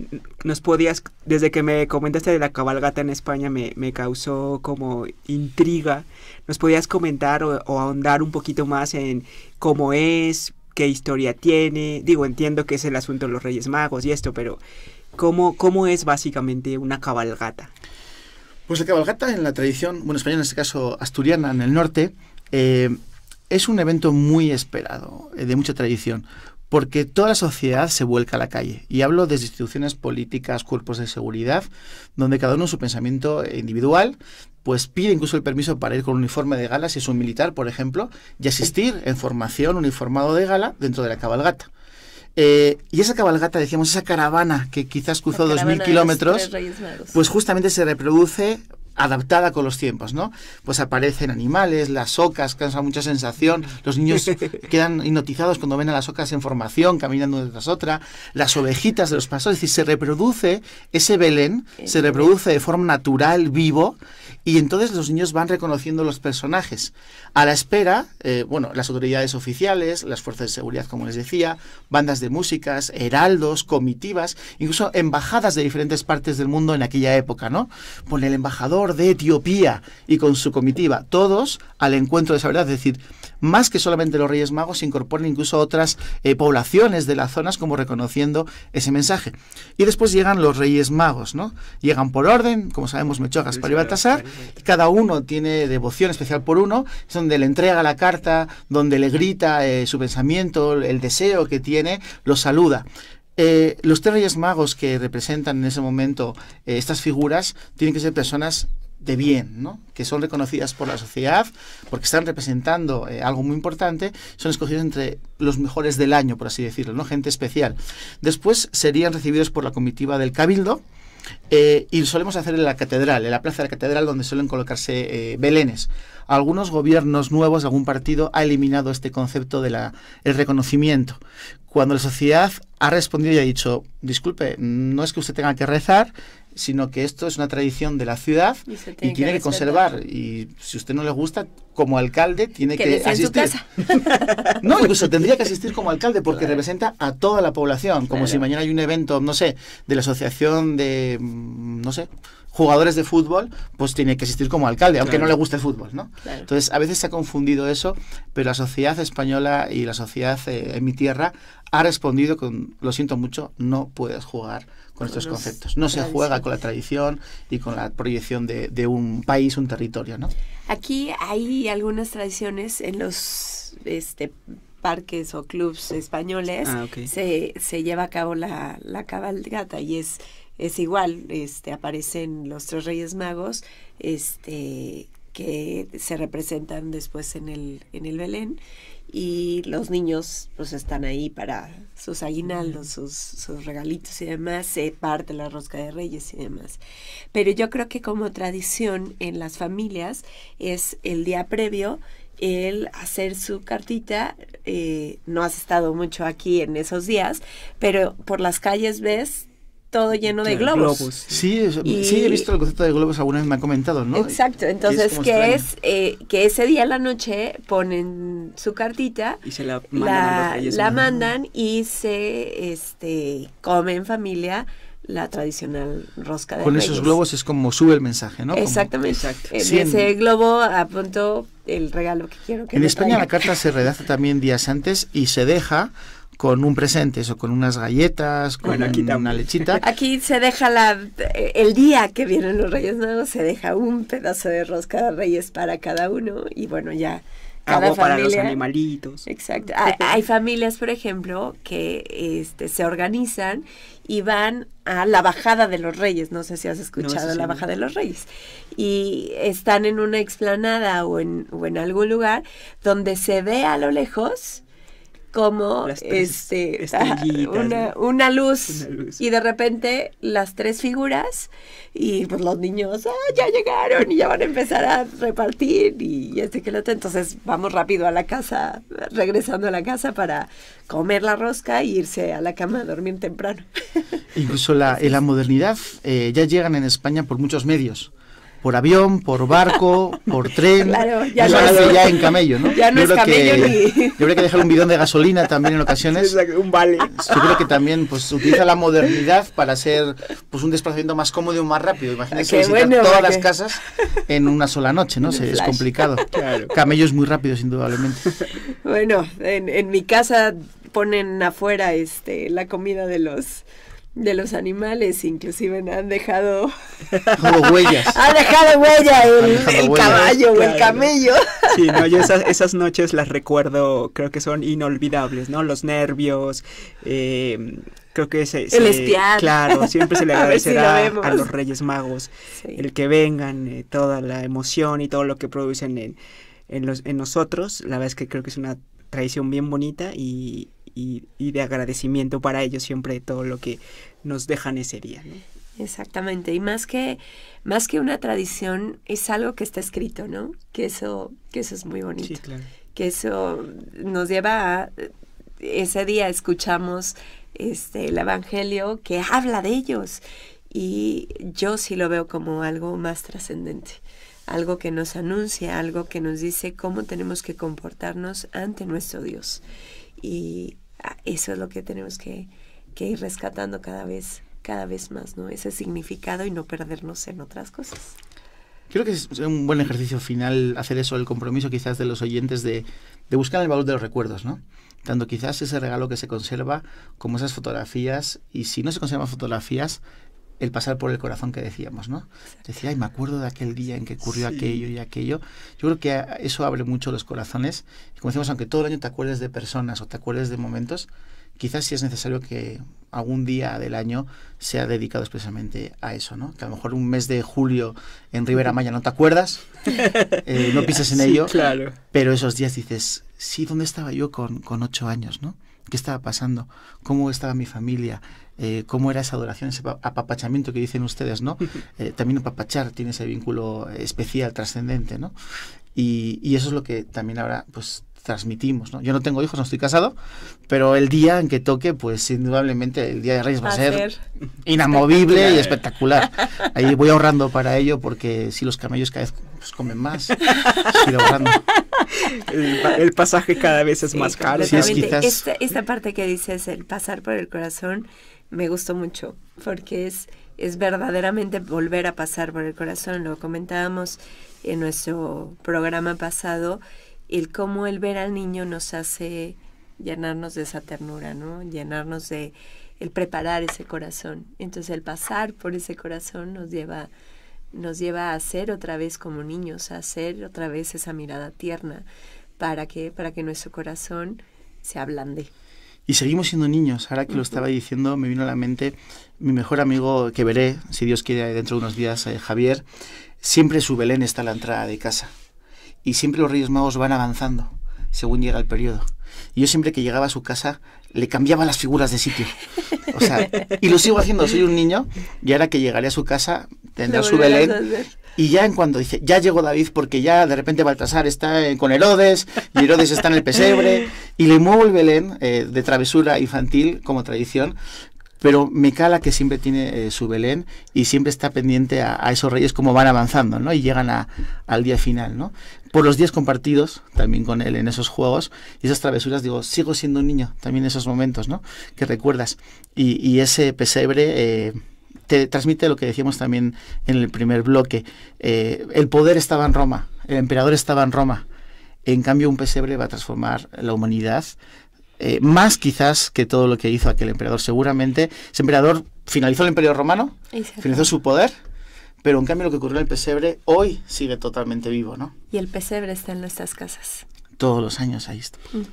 nos podías, desde que me comentaste de la cabalgata en España, me, me causó como intriga. ¿Nos podías comentar o, o ahondar un poquito más en cómo es, qué historia tiene? Digo, entiendo que es el asunto de los Reyes Magos y esto, pero ¿cómo, cómo es básicamente una cabalgata? Pues la cabalgata en la tradición, bueno, española, en este caso asturiana, en el norte, eh, es un evento muy esperado, eh, de mucha tradición, porque toda la sociedad se vuelca a la calle. Y hablo desde instituciones políticas, cuerpos de seguridad, donde cada uno en su pensamiento individual pues pide incluso el permiso para ir con uniforme de gala, si es un militar, por ejemplo, y asistir en formación uniformado de gala dentro de la cabalgata. Eh, y esa cabalgata, decíamos, esa caravana que quizás cruzó dos mil kilómetros, pues justamente se reproduce adaptada con los tiempos, ¿no? Pues aparecen animales, las ocas, causan mucha sensación, los niños quedan hipnotizados cuando ven a las ocas en formación, caminando una tras otra, las ovejitas de los pastores, es decir, se reproduce ese Belén, se reproduce de forma natural, vivo, y entonces los niños van reconociendo los personajes. A la espera, eh, bueno, las autoridades oficiales, las fuerzas de seguridad, como les decía, bandas de músicas, heraldos, comitivas, incluso embajadas de diferentes partes del mundo en aquella época, ¿no? Pone el embajador de Etiopía y con su comitiva, todos al encuentro de esa verdad, es decir, más que solamente los Reyes Magos, se incorporan incluso otras eh, poblaciones de las zonas como reconociendo ese mensaje. Y después llegan los Reyes Magos, ¿no? Llegan por orden, como sabemos, Melchor, Gaspar y Baltasar, y cada uno tiene devoción especial por uno, es donde le entrega la carta, donde le grita eh, su pensamiento, el deseo que tiene, lo saluda. Eh, los tres Reyes Magos que representan en ese momento eh, estas figuras tienen que ser personas de bien, ¿no? Que son reconocidas por la sociedad porque están representando eh, algo muy importante, son escogidos entre los mejores del año, por así decirlo, ¿no? Gente especial. Después serían recibidos por la comitiva del Cabildo, eh, y solemos hacer en la catedral, en la plaza de la catedral, donde suelen colocarse eh, belenes. Algunos gobiernos nuevos, algún partido ha eliminado este concepto del reconocimiento. Cuando la sociedad ha respondido y ha dicho, disculpe, no es que usted tenga que rezar, sino que esto es una tradición de la ciudad y, tiene, y tiene que, que conservar. Y si a usted no le gusta, como alcalde, tiene que, que asistir. En su casa. No, incluso tendría que asistir como alcalde porque claro, representa a toda la población. Como claro, si mañana hay un evento, no sé, de la asociación de, no sé, jugadores de fútbol, pues tiene que asistir como alcalde, aunque claro, no le guste el fútbol, ¿no? Claro. Entonces, a veces se ha confundido eso, pero la sociedad española y la sociedad eh, en mi tierra ha respondido con, lo siento mucho, no puedes jugar con estos conceptos. No se juega con la tradición y con la proyección de, de un país, un territorio, ¿no? Aquí hay algunas tradiciones en los este, parques o clubs españoles. Ah, okay. se, se lleva a cabo la, la cabalgata y es, es igual. Este, aparecen los tres Reyes Magos este, que se representan después en el, en el Belén. Y los niños pues están ahí para sus aguinaldos, sus, sus regalitos y demás, se parte la rosca de Reyes y demás. Pero yo creo que como tradición en las familias es el día previo el hacer su cartita. Eh, no has estado mucho aquí en esos días, pero por las calles ves todo lleno de globos. globos. Sí, y, sí, he visto el concepto de globos, alguna vez me han comentado, ¿no? Exacto, entonces que es, que, es eh, que ese día a la noche ponen su cartita y se la mandan, la, a los Reyes, la ¿no? mandan y se este come en familia la tradicional rosca de Con Reyes. Esos globos es como sube el mensaje, ¿no? Exactamente. Como, exacto. En sí, ese en, globo apunto el regalo que quiero que En me España traiga. la carta se redacta también días antes y se deja con un presente, o con unas galletas, con bueno, aquí una lechita. Aquí se deja la, el día que vienen los Reyes Magos, se deja un pedazo de rosca de Reyes para cada uno y bueno, ya cada Agua familia, para los animalitos. Exacto. Hay, hay familias, por ejemplo, que este, se organizan y van a la bajada de los Reyes. No sé si has escuchado no, sí, la sí, bajada no. de los Reyes. Y están en una explanada o en, o en algún lugar donde se ve a lo lejos como este una, una, luz, una luz y de repente las tres figuras y pues los niños ah, ya llegaron y ya van a empezar a repartir y este que lo otro. Entonces vamos rápido a la casa, regresando a la casa para comer la rosca e irse a la cama a dormir temprano. Incluso la, en la modernidad eh, ya llegan en España por muchos medios. Por avión, por barco, por tren, claro, ya, no no es, ya en camello, ¿no? Ya no yo es camello que, ni... Yo creo que dejar un bidón de gasolina también en ocasiones. Un vale. Yo creo que también pues utiliza la modernidad para hacer pues un desplazamiento más cómodo y más rápido. Imagínense visitar bueno, todas las casas en una sola noche, ¿no? Se, es complicado. Claro. Camello es muy rápido, indudablemente. Bueno, en, en mi casa ponen afuera este la comida de los... de los animales, inclusive han dejado oh, huellas. Ha dejado huella el, dejado el huellas. caballo claro. o el camello. Sí, no, yo esas, esas noches las recuerdo, creo que son inolvidables, ¿no? Los nervios, eh, creo que se, se el espiar. Claro, siempre se le agradecerá a, si a los Reyes Magos sí. el que vengan, eh, toda la emoción y todo lo que producen en, en, los, en nosotros. La verdad es que creo que es una tradición bien bonita y, y, y de agradecimiento para ellos siempre todo lo que nos dejan ese día, ¿no? Exactamente, y más que más que una tradición es algo que está escrito, ¿no? Que eso que eso es muy bonito. Sí, claro. Que eso nos lleva a ese día escuchamos este el evangelio que habla de ellos y yo sí lo veo como algo más trascendente, algo que nos anuncia, algo que nos dice cómo tenemos que comportarnos ante nuestro Dios, y eso es lo que tenemos que, que ir rescatando cada vez cada vez más, ¿no? Ese significado y no perdernos en otras cosas. Creo que es un buen ejercicio final hacer eso, el compromiso quizás de los oyentes de, de buscar el valor de los recuerdos, ¿no? Tanto quizás ese regalo que se conserva como esas fotografías, y si no se conservan fotografías, el pasar por el corazón que decíamos, ¿no? Decía, ay, me acuerdo de aquel día en que ocurrió sí. aquello y aquello. Yo creo que eso abre mucho los corazones. Y como decimos, aunque todo el año te acuerdes de personas o te acuerdes de momentos, quizás sí es necesario que algún día del año sea dedicado expresamente a eso, ¿no? Que a lo mejor un mes de julio en Ribera Maya no te acuerdas, eh, no piensas en sí, ello, claro. Pero esos días dices, sí, ¿dónde estaba yo con, con ocho años, no? ¿Qué estaba pasando? ¿Cómo estaba mi familia? Eh, ¿Cómo era esa adoración, ese apapachamiento que dicen ustedes, no? Eh, también apapachar tiene ese vínculo especial, trascendente, ¿no? Y, y eso es lo que también ahora, pues, transmitimos, ¿no? Yo no tengo hijos, no estoy casado, pero el día en que toque, pues indudablemente el Día de Reyes va a ser inamovible y espectacular. Ahí voy ahorrando para ello, porque si los camellos cada vez pues, comen más, estoy ahorrando. El, el pasaje cada vez es sí, más caro. Sí, es quizás... esta, esta parte que dices, el pasar por el corazón, me gustó mucho, porque es, es verdaderamente volver a pasar por el corazón. Lo comentábamos en nuestro programa pasado, el cómo el ver al niño nos hace llenarnos de esa ternura, ¿no? Llenarnos de el preparar ese corazón. Entonces el pasar por ese corazón nos lleva, nos lleva a ser otra vez como niños, a hacer otra vez esa mirada tierna, para que, para que nuestro corazón se ablande. Y seguimos siendo niños. Ahora que lo estaba diciendo, me vino a la mente mi mejor amigo que veré, si Dios quiere, dentro de unos días, eh, Javier. Siempre su Belén está a la entrada de casa. Y siempre los Reyes Magos van avanzando según llega el periodo. Y yo siempre que llegaba a su casa le cambiaba las figuras de sitio. O sea, y lo sigo haciendo, soy un niño, y ahora que llegaré a su casa tendrá su Belén. Y ya en cuanto dice, ya llegó David, porque ya de repente Baltasar está eh, con Herodes, y Herodes está en el pesebre, y le muevo el Belén eh, de travesura infantil como tradición. Pero me cala que siempre tiene eh, su Belén y siempre está pendiente a, a esos reyes cómo van avanzando, ¿no? Y llegan a, al día final, ¿no? Por los días compartidos también con él en esos juegos y esas travesuras, digo, sigo siendo un niño también en esos momentos, ¿no? Que recuerdas. Y, y ese pesebre eh, te transmite lo que decíamos también en el primer bloque. Eh, el poder estaba en Roma, el emperador estaba en Roma. En cambio, un pesebre va a transformar la humanidad. Eh, más quizás que todo lo que hizo aquel emperador. Seguramente ese emperador finalizó el Imperio Romano, finalizó su poder, pero en cambio lo que ocurrió en el pesebre hoy sigue totalmente vivo, ¿no? Y el pesebre está en nuestras casas. Todos los años ahí está. Mm.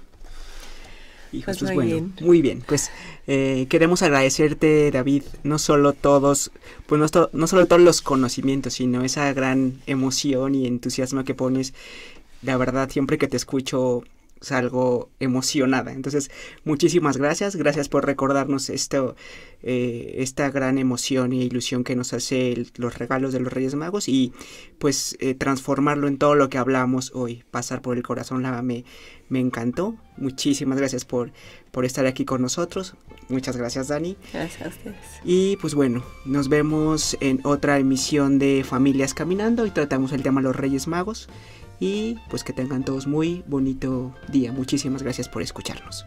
Hijos, pues pues muy bueno, bien. Muy bien, pues eh, queremos agradecerte, David, no solo todos, pues no, to- no solo todos los conocimientos, sino esa gran emoción y entusiasmo que pones. La verdad, siempre que te escucho salgo emocionada. Entonces, muchísimas gracias. Gracias por recordarnos esto, eh, esta gran emoción e ilusión que nos hace el, los regalos de los Reyes Magos y pues eh, transformarlo en todo lo que hablamos hoy. Pasar por el corazón, la, me, me encantó. Muchísimas gracias por, por estar aquí con nosotros. Muchas gracias, Dani. Gracias a ustedes. Y pues bueno, nos vemos en otra emisión de Familias Caminando y tratamos el tema de los Reyes Magos. Y pues que tengan todos muy bonito día. Muchísimas gracias por escucharnos.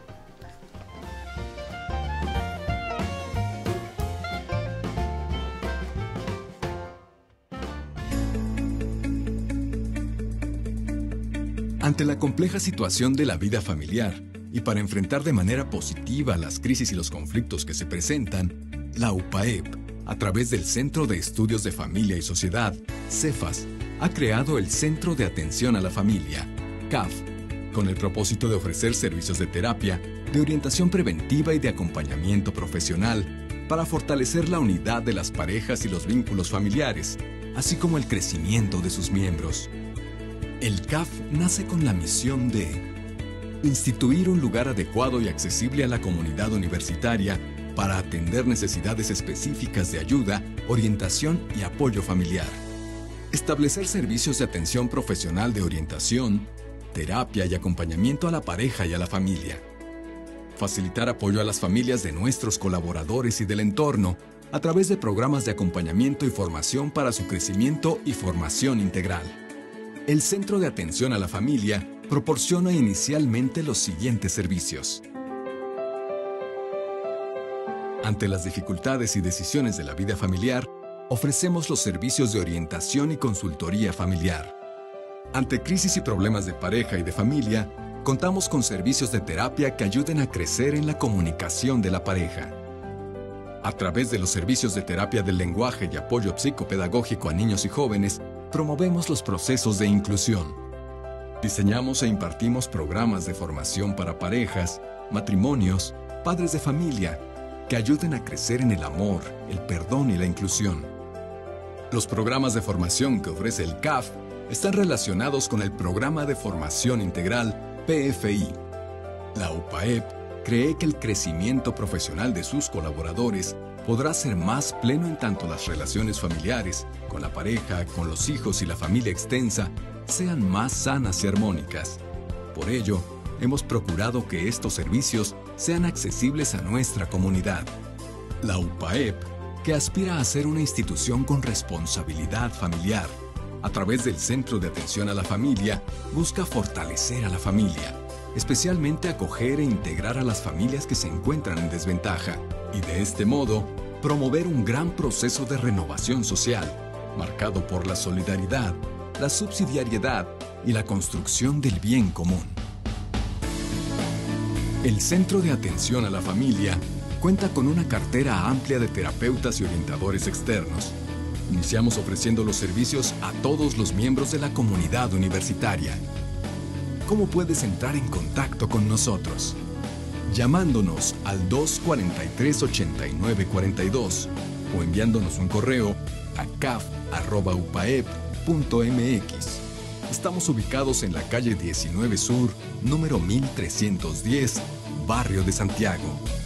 Ante la compleja situación de la vida familiar y para enfrentar de manera positiva las crisis y los conflictos que se presentan, la U P A E P, a través del Centro de Estudios de Familia y Sociedad, CEFAS, ha creado el Centro de Atención a la Familia, C A F, con el propósito de ofrecer servicios de terapia, de orientación preventiva y de acompañamiento profesional para fortalecer la unidad de las parejas y los vínculos familiares, así como el crecimiento de sus miembros. El C A F nace con la misión de instituir un lugar adecuado y accesible a la comunidad universitaria para atender necesidades específicas de ayuda, orientación y apoyo familiar. Establecer servicios de atención profesional de orientación, terapia y acompañamiento a la pareja y a la familia. Facilitar apoyo a las familias de nuestros colaboradores y del entorno a través de programas de acompañamiento y formación para su crecimiento y formación integral. El Centro de Atención a la Familia proporciona inicialmente los siguientes servicios. Ante las dificultades y decisiones de la vida familiar, ofrecemos los servicios de orientación y consultoría familiar. Ante crisis y problemas de pareja y de familia, contamos con servicios de terapia que ayuden a crecer en la comunicación de la pareja. A través de los servicios de terapia del lenguaje y apoyo psicopedagógico a niños y jóvenes, promovemos los procesos de inclusión. Diseñamos e impartimos programas de formación para parejas, matrimonios, padres de familia, que ayuden a crecer en el amor, el perdón y la inclusión. Los programas de formación que ofrece el C A F están relacionados con el Programa de Formación Integral P F I. La U P A E P cree que el crecimiento profesional de sus colaboradores podrá ser más pleno en tanto las relaciones familiares, con la pareja, con los hijos y la familia extensa, sean más sanas y armónicas. Por ello, hemos procurado que estos servicios sean accesibles a nuestra comunidad. La U P A E P, que aspira a ser una institución con responsabilidad familiar, a través del Centro de Atención a la Familia, busca fortalecer a la familia, especialmente acoger e integrar a las familias que se encuentran en desventaja, y de este modo, promover un gran proceso de renovación social, marcado por la solidaridad, la subsidiariedad y la construcción del bien común. El Centro de Atención a la Familia cuenta con una cartera amplia de terapeutas y orientadores externos. Iniciamos ofreciendo los servicios a todos los miembros de la comunidad universitaria. ¿Cómo puedes entrar en contacto con nosotros? Llamándonos al dos cuatro tres, ochenta y nueve cuarenta y dos o enviándonos un correo a caf arroba upaep punto mx. Estamos ubicados en la calle diecinueve Sur, número mil trescientos diez, Barrio de Santiago.